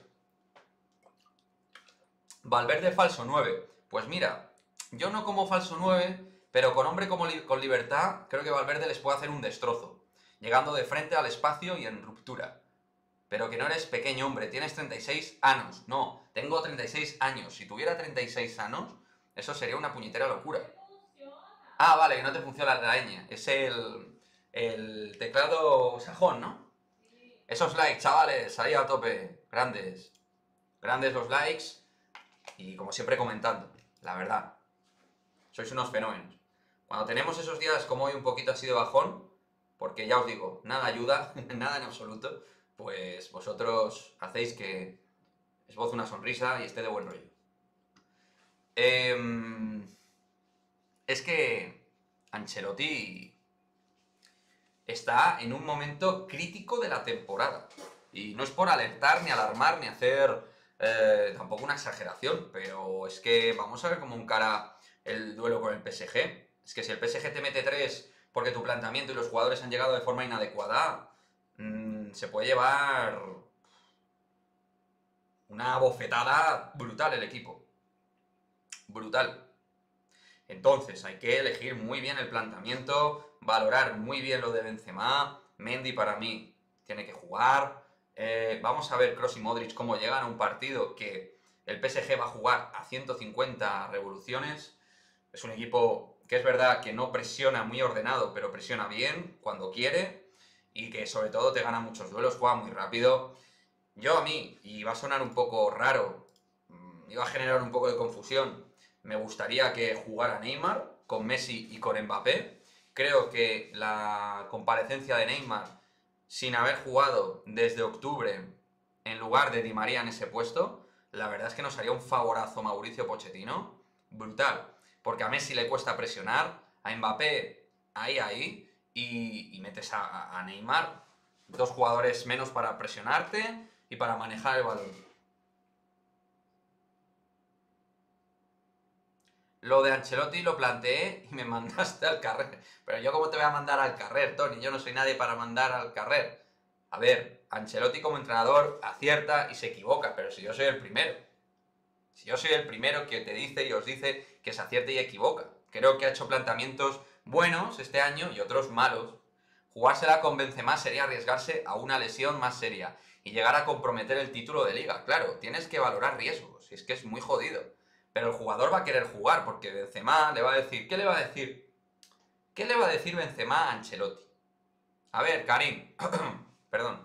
Valverde falso nueve. Pues mira, yo no como falso nueve, pero con hombre como li con libertad, creo que Valverde les puede hacer un destrozo. Llegando de frente al espacio y en ruptura. Pero que no eres pequeño, hombre, tienes treinta y seis años. No, tengo treinta y seis años. Si tuviera treinta y seis años, eso sería una puñetera locura. Ah, vale, que no te funciona la ñ. Es el, el teclado sajón, ¿no? Esos likes, chavales, ahí a tope. Grandes. Grandes los likes. Y como siempre comentando, la verdad. Sois unos fenómenos. Cuando tenemos esos días como hoy un poquito así de bajón, porque ya os digo, nada ayuda, nada en absoluto, pues vosotros hacéis que esboce una sonrisa y esté de buen rollo. Eh, es que Ancelotti está en un momento crítico de la temporada. Y no es por alertar, ni alarmar, ni hacer eh, tampoco una exageración, pero es que vamos a ver cómo encara el duelo con el P S G. Es que si el P S G te mete tres porque tu planteamiento y los jugadores han llegado de forma inadecuada, mmm, se puede llevar una bofetada brutal el equipo. Brutal. Entonces, hay que elegir muy bien el planteamiento, valorar muy bien lo de Benzema. Mendy para mí tiene que jugar. Eh, vamos a ver Kroos y Modric cómo llegan a un partido que el P S G va a jugar a ciento cincuenta revoluciones. Es un equipo que es verdad que no presiona muy ordenado, pero presiona bien cuando quiere y que sobre todo te gana muchos duelos, juega muy rápido. Yo a mí, y va a sonar un poco raro, iba a generar un poco de confusión, me gustaría que jugara Neymar con Messi y con Mbappé. Creo que la comparecencia de Neymar, sin haber jugado desde octubre, en lugar de Di María en ese puesto, la verdad es que nos haría un favorazo Mauricio Pochettino. Brutal. Porque a Messi le cuesta presionar, a Mbappé ahí, ahí, y, y metes a, a Neymar, dos jugadores menos para presionarte y para manejar el balón. Lo de Ancelotti lo planteé y me mandaste al carrer. Pero yo cómo te voy a mandar al carrer, Tony, yo no soy nadie para mandar al carrer. A ver, Ancelotti como entrenador acierta y se equivoca, pero si yo soy el primero. Si yo soy el primero que te dice y os dice que se acierte y equivoca. Creo que ha hecho planteamientos buenos este año y otros malos. Jugársela con Benzema sería arriesgarse a una lesión más seria y llegar a comprometer el título de liga. Claro, tienes que valorar riesgos, y es que es muy jodido. Pero el jugador va a querer jugar porque Benzema le va a decir... ¿Qué le va a decir? ¿Qué le va a decir Benzema a Ancelotti? A ver, Karim. Perdón.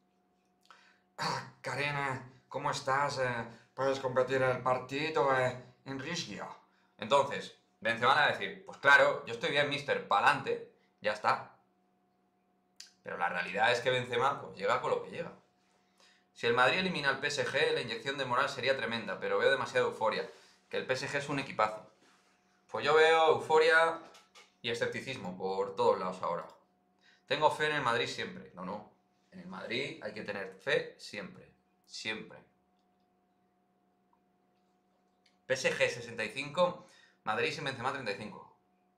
Karim, ¿cómo estás? Eh, ¿Puedes competir en el partido eh, en Riesgo? Entonces, Benzema le va a decir, pues claro, yo estoy bien, mister, pa'lante, ya está. Pero la realidad es que Benzema pues, llega con lo que llega. Si el Madrid elimina al P S G, la inyección de moral sería tremenda, pero veo demasiada euforia. Que el P S G es un equipazo. Pues yo veo euforia y escepticismo por todos lados ahora. Tengo fe en el Madrid siempre. No, no. En el Madrid hay que tener fe siempre. Siempre. P S G sesenta y cinco, Madrid sin Benzema treinta y cinco.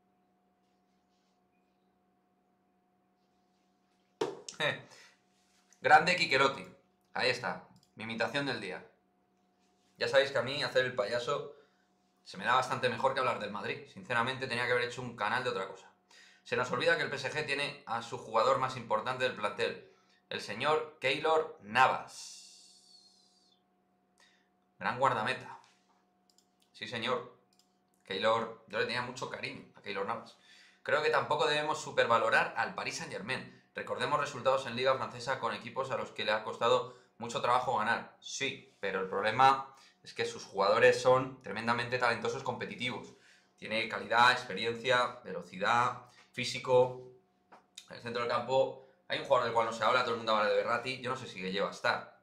Eh. Grande Quiquerotti. Ahí está. Mi imitación del día. Ya sabéis que a mí hacer el payaso se me da bastante mejor que hablar del Madrid. Sinceramente tenía que haber hecho un canal de otra cosa. Se nos olvida que el P S G tiene a su jugador más importante del plantel, el señor Keylor Navas. Gran guardameta. Sí, señor. Keylor, yo le tenía mucho cariño a Keylor Navas. Creo que tampoco debemos supervalorar al Paris Saint-Germain. Recordemos resultados en Liga Francesa con equipos a los que le ha costado mucho trabajo ganar. Sí, pero el problema es que sus jugadores son tremendamente talentosos, competitivos. Tiene calidad, experiencia, velocidad, físico. En el centro del campo hay un jugador del cual no se habla, todo el mundo habla de Berratti. Yo no sé si que lleva a estar.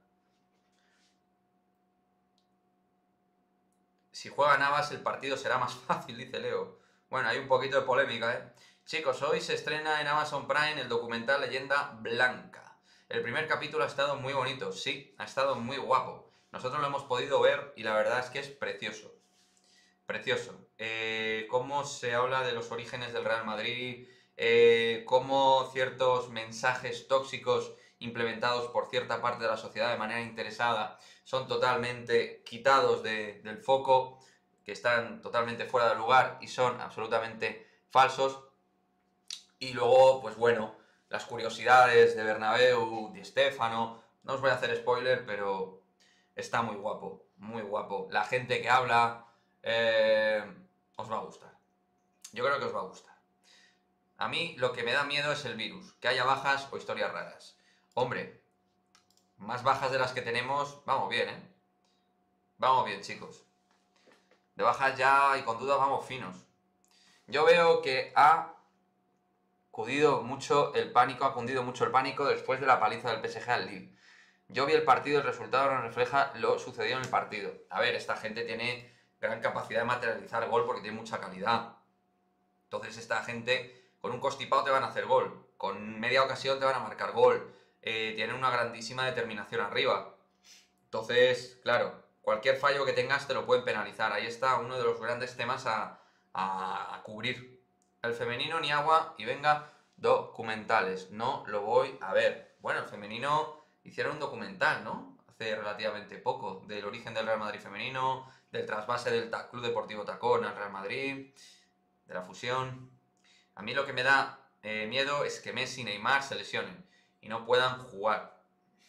Si juega Navas el partido será más fácil, dice Leo. Bueno, hay un poquito de polémica, ¿eh? Chicos, hoy se estrena en Amazon Prime el documental Leyenda Blanca. El primer capítulo ha estado muy bonito, sí, ha estado muy guapo. Nosotros lo hemos podido ver y la verdad es que es precioso. Precioso. Eh, cómo se habla de los orígenes del Real Madrid, eh, cómo ciertos mensajes tóxicos implementados por cierta parte de la sociedad de manera interesada son totalmente quitados de, del foco, que están totalmente fuera de lugar y son absolutamente falsos. Y luego, pues bueno, las curiosidades de Bernabéu, de Stéfano. No os voy a hacer spoiler, pero está muy guapo, muy guapo. La gente que habla, eh, os va a gustar. Yo creo que os va a gustar. A mí lo que me da miedo es el virus, que haya bajas o historias raras. Hombre, más bajas de las que tenemos, vamos bien, ¿eh? Vamos bien, chicos. De bajas ya y con dudas vamos finos. Yo veo que ha cundido mucho el pánico, ha cundido mucho el pánico después de la paliza del P S G al Lille. Yo vi el partido y el resultado no refleja lo sucedido en el partido. A ver, esta gente tiene gran capacidad de materializar gol porque tiene mucha calidad. Entonces esta gente con un constipado te van a hacer gol, con media ocasión te van a marcar gol, eh, tienen una grandísima determinación arriba. Entonces, claro, cualquier fallo que tengas te lo pueden penalizar. Ahí está uno de los grandes temas a, a, a cubrir. El femenino ni agua y venga documentales. No lo voy a ver. Bueno, el femenino hicieron un documental, ¿no? Hace relativamente poco, del origen del Real Madrid femenino, del trasvase del Club Deportivo Tacón al Real Madrid, de la fusión. A mí lo que me da eh, miedo es que Messi y Neymar se lesionen y no puedan jugar.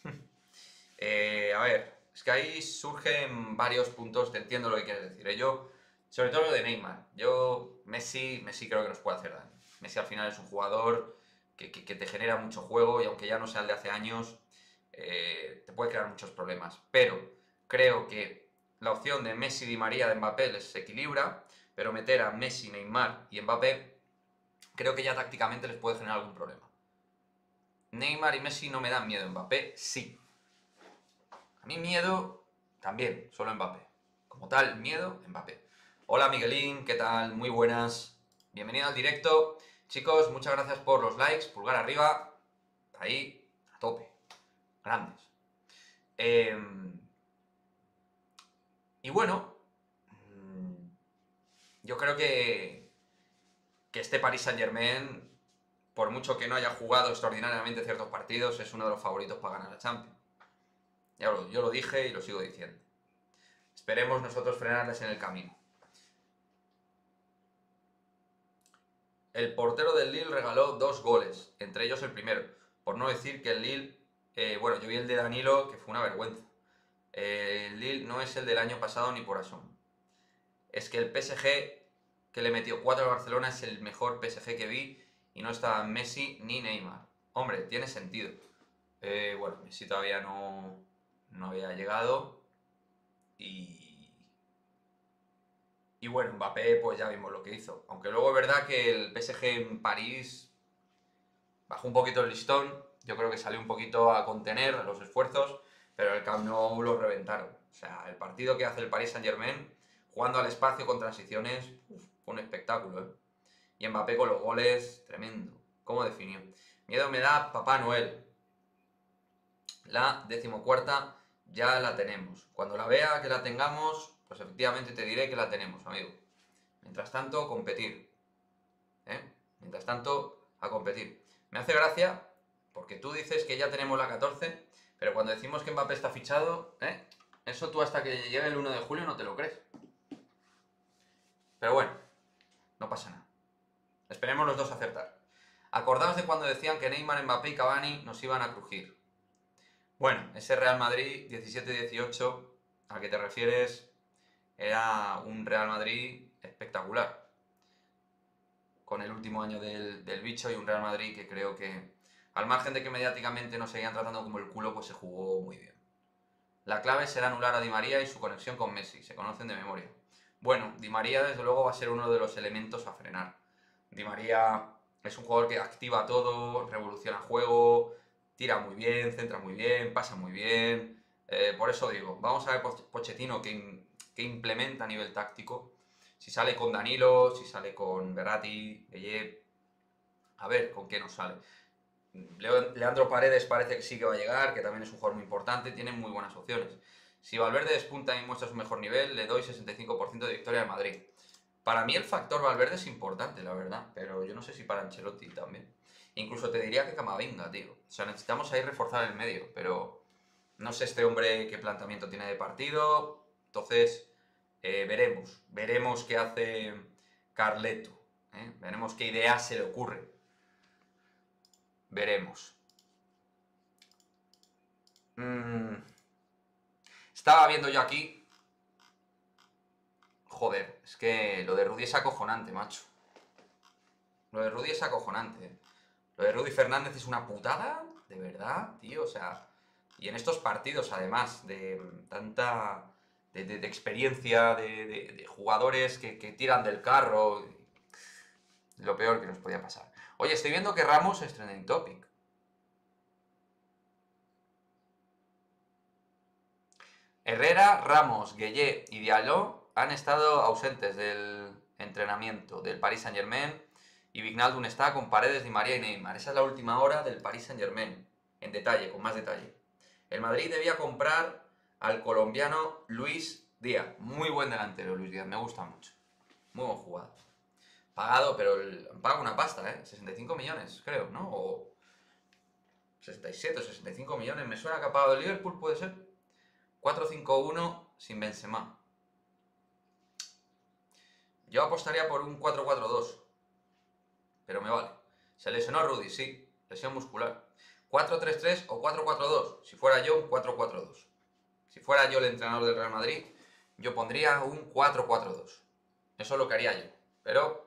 eh, a ver, es que ahí surgen varios puntos, te entiendo lo que quieres decir. ¿eh? Yo, sobre todo lo de Neymar, yo, Messi, Messi creo que nos puede hacer daño. Messi al final es un jugador que, que, que te genera mucho juego y aunque ya no sea el de hace años, eh, te puede crear muchos problemas. Pero creo que la opción de Messi, Di María, de Mbappé les equilibra, pero meter a Messi, Neymar y Mbappé creo que ya tácticamente les puede generar algún problema. Neymar y Messi no me dan miedo, Mbappé sí. A mí miedo también, solo Mbappé. Como tal, miedo, Mbappé. Hola Miguelín, ¿qué tal? Muy buenas. Bienvenido al directo. Chicos, muchas gracias por los likes, pulgar arriba. Ahí, a tope. Grandes. Eh, y bueno, yo creo que, que este Paris Saint-Germain, por mucho que no haya jugado extraordinariamente ciertos partidos, es uno de los favoritos para ganar la Champions. Ya lo, yo lo dije y lo sigo diciendo. Esperemos nosotros frenarles en el camino. El portero del Lille regaló dos goles, entre ellos el primero. Por no decir que el Lille... Eh, bueno, yo vi el de Danilo, que fue una vergüenza. Eh, el Lille no es el del año pasado ni por asomo. Es que el P S G, que le metió cuatro al Barcelona, es el mejor P S G que vi y no está Messi ni Neymar. Hombre, tiene sentido. Eh, bueno, Messi todavía no, no había llegado y... Y bueno, Mbappé, pues ya vimos lo que hizo. Aunque luego es verdad que el P S G en París bajó un poquito el listón. Yo creo que salió un poquito a contener los esfuerzos, pero el Camp Nou lo reventaron. O sea, el partido que hace el Paris Saint-Germain, jugando al espacio con transiciones, uf, fue un espectáculo, ¿eh? Y Mbappé con los goles, tremendo. ¿Cómo definió? Miedo me da Papá Noel. La decimocuarta ya la tenemos. Cuando la vea que la tengamos, pues efectivamente te diré que la tenemos, amigo. Mientras tanto, competir. ¿Eh? Mientras tanto, a competir. Me hace gracia, porque tú dices que ya tenemos la catorce, pero cuando decimos que Mbappé está fichado, ¿eh? Eso tú hasta que llegue el uno de julio no te lo crees. Pero bueno, no pasa nada. Esperemos los dos acertar. Acordaos de cuando decían que Neymar, Mbappé y Cavani nos iban a crujir. Bueno, ese Real Madrid diecisiete dieciocho al que te refieres era un Real Madrid espectacular. Con el último año del, del bicho y un Real Madrid que creo que, al margen de que mediáticamente nos seguían tratando como el culo, pues se jugó muy bien. La clave será anular a Di María y su conexión con Messi, se conocen de memoria. Bueno, Di María desde luego va a ser uno de los elementos a frenar. Di María es un jugador que activa todo, revoluciona el juego, tira muy bien, centra muy bien, pasa muy bien. Eh, por eso digo, vamos a ver Pochettino que, que implementa a nivel táctico. Si sale con Danilo, si sale con Verratti, Gueye, a ver con qué nos sale. Leandro Paredes parece que sí que va a llegar, que también es un jugador muy importante, tiene muy buenas opciones. Si Valverde despunta y muestra su mejor nivel, le doy sesenta y cinco por ciento de victoria al Madrid. Para mí el factor Valverde es importante, la verdad, pero yo no sé si para Ancelotti también. Incluso te diría que Camavinga, tío. O sea, necesitamos ahí reforzar el medio, pero no sé este hombre qué planteamiento tiene de partido. Entonces, eh, veremos. Veremos qué hace Carleto. ¿eh? Veremos qué idea se le ocurre. Veremos. Mm. Estaba viendo yo aquí... Joder, es que lo de Rudy es acojonante, macho. Lo de Rudy es acojonante. ¿eh? Lo de Rudy Fernández es una putada, de verdad, tío. O sea, y en estos partidos, además, de tanta... De, de, de experiencia, de, de, de jugadores que, que tiran del carro... Lo peor que nos podía pasar. Oye, estoy viendo que Ramos es trending topic. Herrera, Ramos, Gueye y Diallo han estado ausentes del entrenamiento del Paris Saint-Germain y Wijnaldum está con Paredes, Di María y Neymar. Esa es la última hora del Paris Saint-Germain, en detalle, con más detalle. El Madrid debía comprar al colombiano Luis Díaz. Muy buen delantero, Luis Díaz, me gusta mucho. Muy buen jugador. Pagado, pero el, paga una pasta, ¿eh? sesenta y cinco millones, creo, ¿no? O sesenta y siete o sesenta y cinco millones. Me suena que ha pagado el Liverpool, ¿puede ser? cuatro cinco uno sin Benzema. Yo apostaría por un cuatro cuatro dos. Pero me vale. Se lesionó Rudy, sí. Lesión muscular. cuatro tres tres o cuatro cuatro dos. Si fuera yo, un cuatro cuatro dos. Si fuera yo el entrenador del Real Madrid, yo pondría un cuatro cuatro dos. Eso es lo que haría yo. Pero...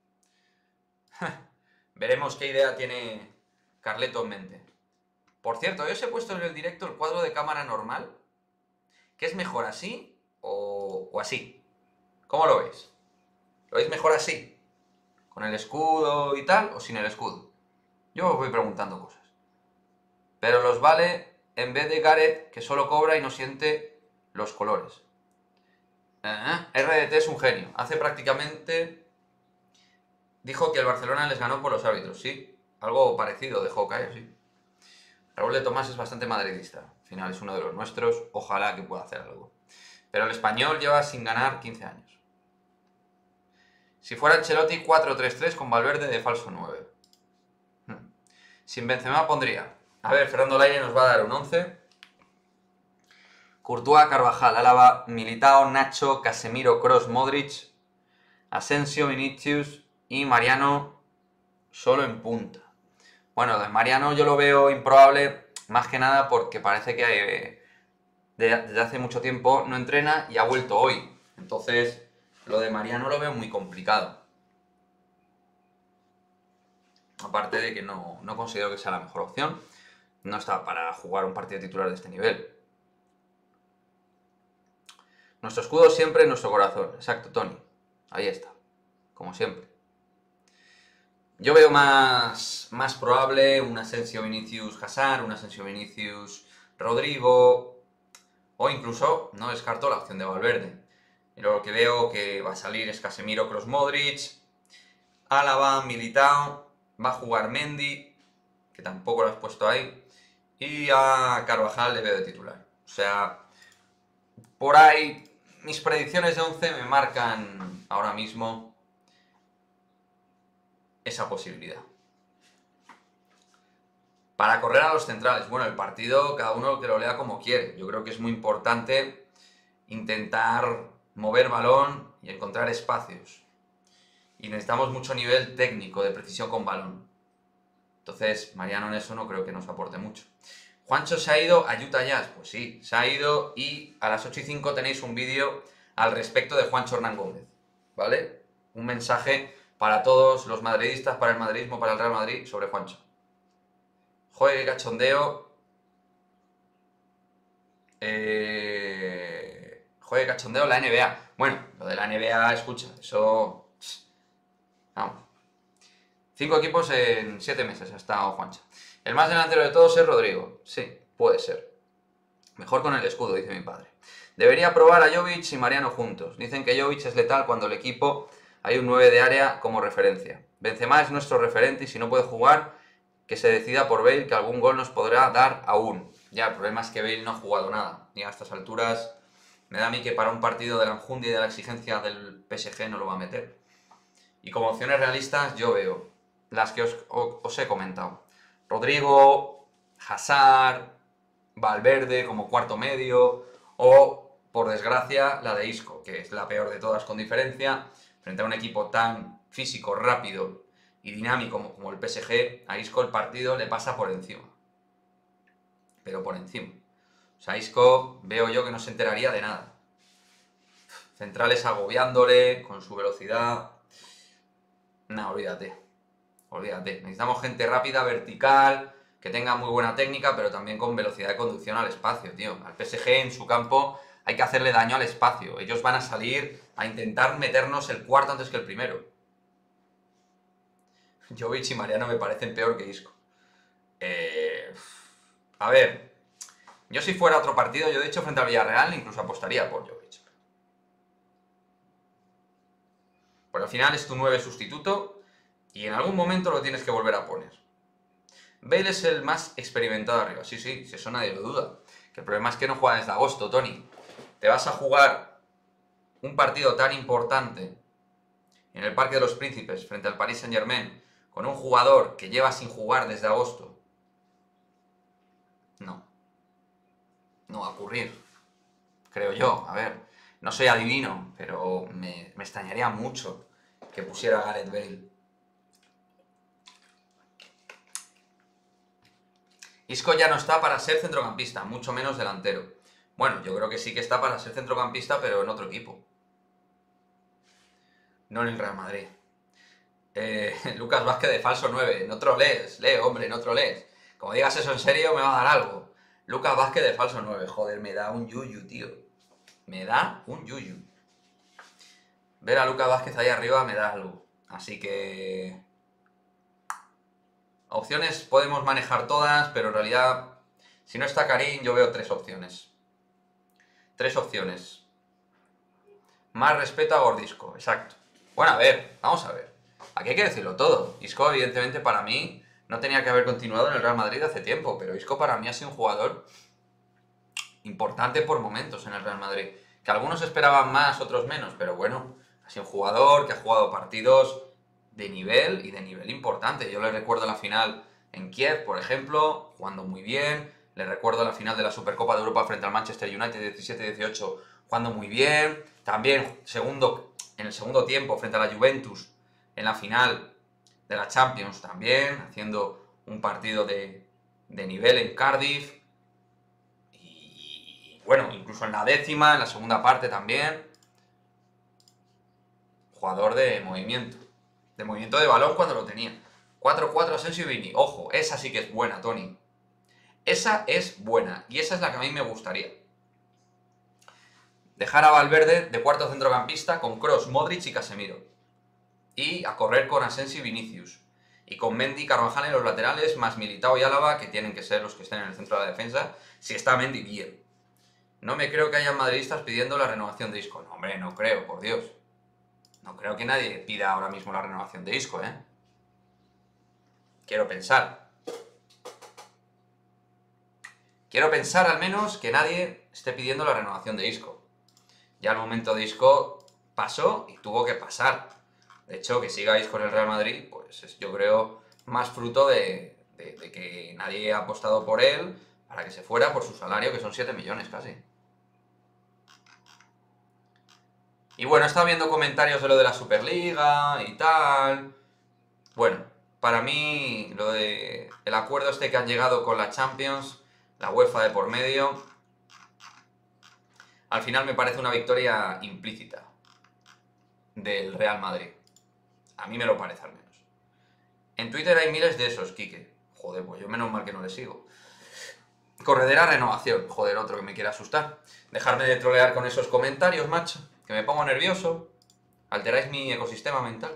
veremos qué idea tiene Carleto en mente. Por cierto, yo os he puesto en el directo el cuadro de cámara normal. ¿Qué es mejor, así o, o así? ¿Cómo lo veis? ¿Lo veis mejor así? ¿Con el escudo y tal o sin el escudo? Yo os voy preguntando cosas. Pero los vale en vez de Gareth, que solo cobra y no siente los colores. Uh-huh. R D T es un genio. Hace prácticamente... Dijo que el Barcelona les ganó por los árbitros, sí. Algo parecido dejó caer, sí. Raúl de Tomás es bastante madridista. Al final es uno de los nuestros. Ojalá que pueda hacer algo. Pero el Español lleva sin ganar quince años. Si fuera Ancelotti, cuatro tres tres con Valverde de falso nueve. Sin Benzema pondría... A ver, Fernando Laine nos va a dar un once. Courtois, Carvajal, Álava, Militao, Nacho, Casemiro, Kroos, Modric, Asensio, Vinicius y Mariano solo en punta. Bueno, de Mariano yo lo veo improbable, más que nada porque parece que eh, desde hace mucho tiempo no entrena y ha vuelto hoy. Entonces, lo de Mariano lo veo muy complicado. Aparte de que no, no considero que sea la mejor opción. No está para jugar un partido titular de este nivel. Nuestro escudo siempre en nuestro corazón. Exacto, Tony. Ahí está. Como siempre. Yo veo más, más probable un Asensio Vinicius Hazard, un Asensio Vinicius Rodrigo, o incluso no descarto la opción de Valverde. Y lo que veo que va a salir es Casemiro, Kroos, Modric, Álava, Militao, va a jugar Mendy, que tampoco lo has puesto ahí, y a Carvajal le veo de titular. O sea, por ahí mis predicciones de once me marcan ahora mismo esa posibilidad. Para correr a los centrales, bueno, el partido cada uno que lo lea como quiere. Yo creo que es muy importante intentar mover balón y encontrar espacios. Y necesitamos mucho nivel técnico de precisión con balón. Entonces, Mariano en eso no creo que nos aporte mucho. ¿Juancho se ha ido a Utah Jazz? Pues sí, se ha ido y a las ocho y cinco tenéis un vídeo al respecto de Juancho Hernán Gómez, ¿vale? Un mensaje para todos los madridistas, para el madridismo, para el Real Madrid, sobre Juancho. Juegue cachondeo. Eh, juegue cachondeo la N B A. Bueno, lo de la N B A, escucha, eso... Vamos. Cinco equipos en siete meses ha estado Juancho. El más delantero de todos es Rodrigo. Sí, puede ser. Mejor con el escudo, dice mi padre. Debería probar a Jovic y Mariano juntos. Dicen que Jovic es letal cuando el equipo hay un nueve de área como referencia. Benzema es nuestro referente y si no puede jugar, que se decida por Bale, que algún gol nos podrá dar aún. Ya, el problema es que Bale no ha jugado nada. Y a estas alturas me da a mí que para un partido de la enjundia y de la exigencia del P S G no lo va a meter. Y como opciones realistas yo veo las que os, os he comentado. Rodrigo, Hazard, Valverde como cuarto medio o, por desgracia, la de Isco, que es la peor de todas con diferencia. Frente a un equipo tan físico, rápido y dinámico como, como el P S G, a Isco el partido le pasa por encima. Pero por encima. O sea, Isco veo yo que no se enteraría de nada. Centrales agobiándole con su velocidad. No, olvídate. Olvídate. Necesitamos gente rápida, vertical, que tenga muy buena técnica, pero también con velocidad de conducción al espacio, tío. Al P S G en su campo hay que hacerle daño al espacio. Ellos van a salir a intentar meternos el cuarto antes que el primero. Jovic y Mariano me parecen peor que Isco. Eh, a ver, yo si fuera otro partido, yo de hecho frente al Villarreal incluso apostaría por Jovic. Porque al final es tu nueve sustituto y en algún momento lo tienes que volver a poner. Bale es el más experimentado arriba, sí, sí, si eso nadie lo duda. Que el problema es que no juega desde agosto, Tony. Te vas a jugar un partido tan importante en el Parque de los Príncipes frente al Paris Saint-Germain con un jugador que lleva sin jugar desde agosto. No. No va a ocurrir. Creo yo. A ver, no soy adivino, pero me, me extrañaría mucho que pusiera a Gareth Bale. Isco ya no está para ser centrocampista, mucho menos delantero. Bueno, yo creo que sí que está para ser centrocampista, pero en otro equipo. No en el Real Madrid. Eh, Lucas Vázquez de falso nueve. No trolees, lee, hombre, no trolees. Como digas eso en serio, me va a dar algo. Lucas Vázquez de falso nueve. Joder, me da un yuyu, tío. Me da un yuyu. Ver a Lucas Vázquez ahí arriba me da algo. Así que... opciones podemos manejar todas, pero en realidad, si no está Karim, yo veo tres opciones. Tres opciones. Más respeto a Gordisco, exacto. Bueno, a ver, vamos a ver. Aquí hay que decirlo todo. Isco, evidentemente, para mí, no tenía que haber continuado en el Real Madrid hace tiempo, pero Isco para mí ha sido un jugador importante por momentos en el Real Madrid. Que algunos esperaban más, otros menos, pero bueno, ha sido un jugador que ha jugado partidos de nivel y de nivel importante. Yo le recuerdo la final en Kiev, por ejemplo, jugando muy bien. Le recuerdo la final de la Supercopa de Europa frente al Manchester United diecisiete dieciocho, jugando muy bien. También segundo, en el segundo tiempo frente a la Juventus en la final de la Champions también, haciendo un partido de, de nivel en Cardiff. Y bueno, incluso en la décima, en la segunda parte también. Jugador de movimiento. De movimiento de balón cuando lo tenía. cuatro cuatro Asensio y Vini. Ojo, esa sí que es buena, Tony. Esa es buena. Y esa es la que a mí me gustaría. Dejar a Valverde de cuarto centrocampista con Kroos, Modric y Casemiro. Y a correr con Asensio y Vinicius. Y con Mendy y Carvajal en los laterales, más Militao y Álava, que tienen que ser los que estén en el centro de la defensa, si está Mendy bien. No me creo que haya madridistas pidiendo la renovación de Isco. No, hombre, no creo, por Dios. No creo que nadie pida ahora mismo la renovación de Isco, ¿eh? Quiero pensar. Quiero pensar al menos que nadie esté pidiendo la renovación de Isco. Ya el momento de Isco pasó y tuvo que pasar. De hecho, que siga Isco en el Real Madrid, pues es, yo creo, más fruto de, de, de que nadie ha apostado por él para que se fuera por su salario, que son siete millones casi. Y bueno, he estado viendo comentarios de lo de la Superliga y tal. Bueno, para mí, lo de el acuerdo este que han llegado con la Champions, la UEFA de por medio, al final me parece una victoria implícita del Real Madrid. A mí me lo parece al menos. En Twitter hay miles de esos, Quique. Joder, pues yo menos mal que no le sigo. Corredera renovación. Joder, otro que me quiere asustar. Dejarme de trolear con esos comentarios, macho. Que me pongo nervioso. Alteráis mi ecosistema mental.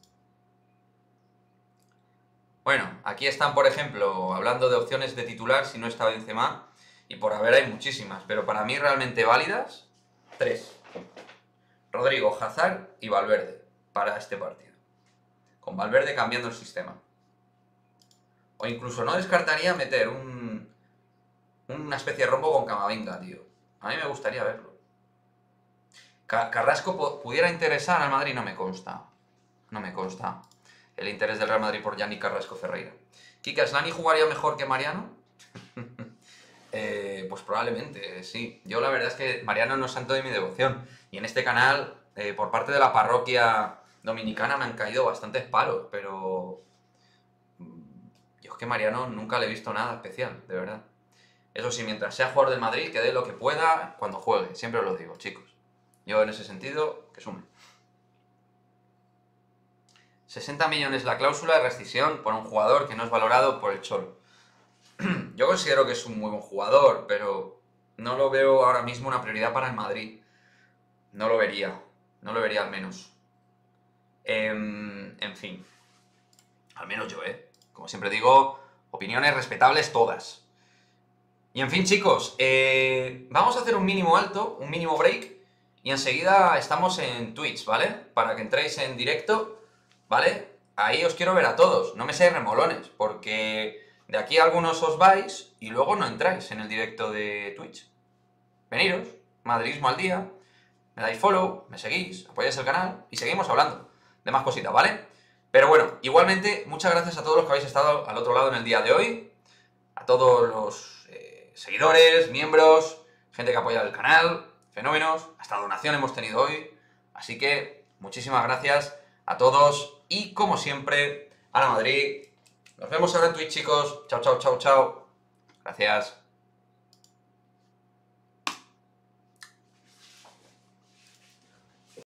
Bueno, aquí están, por ejemplo, hablando de opciones de titular si no está Benzema. Y por haber hay muchísimas. Pero para mí realmente válidas, tres. Rodrigo, Hazard y Valverde para este partido. Con Valverde cambiando el sistema. O incluso no descartaría meter un, una especie de rombo con Camavinga, tío. A mí me gustaría verlo. Carrasco pudiera interesar al Madrid, no me consta. No me consta el interés del Real Madrid por Yannick Carrasco Ferreira. ¿Kike Aslani jugaría mejor que Mariano? eh, pues probablemente, sí. Yo la verdad es que Mariano no es santo de mi devoción. Y en este canal, eh, por parte de la parroquia dominicana, me han caído bastantes palos, pero yo es que Mariano nunca le he visto nada especial, de verdad. Eso sí, mientras sea jugador del Madrid, que dé lo que pueda cuando juegue. Siempre os lo digo, chicos. Yo en ese sentido, que sume. sesenta millones la cláusula de rescisión por un jugador que no es valorado por el Cholo. Yo considero que es un muy buen jugador, pero no lo veo ahora mismo una prioridad para el Madrid. No lo vería. No lo vería al menos. En, en fin. Al menos yo, ¿eh? Como siempre digo, opiniones respetables todas. Y en fin, chicos, eh, vamos a hacer un mínimo alto, un mínimo break, y enseguida estamos en Twitch, ¿vale? Para que entréis en directo, ¿vale? Ahí os quiero ver a todos, no me seáis remolones, porque de aquí algunos os vais y luego no entráis en el directo de Twitch. Veniros, Madridismo al día, me dais follow, me seguís, apoyáis el canal y seguimos hablando de más cositas, ¿vale? Pero bueno, igualmente, muchas gracias a todos los que habéis estado al otro lado en el día de hoy, a todos los eh, seguidores, miembros, gente que apoya el canal, fenómenos, hasta donación hemos tenido hoy, así que muchísimas gracias a todos y como siempre, a la Madrid. Nos vemos ahora en Twitch, chicos. Chao, chao, chao, chao. Gracias.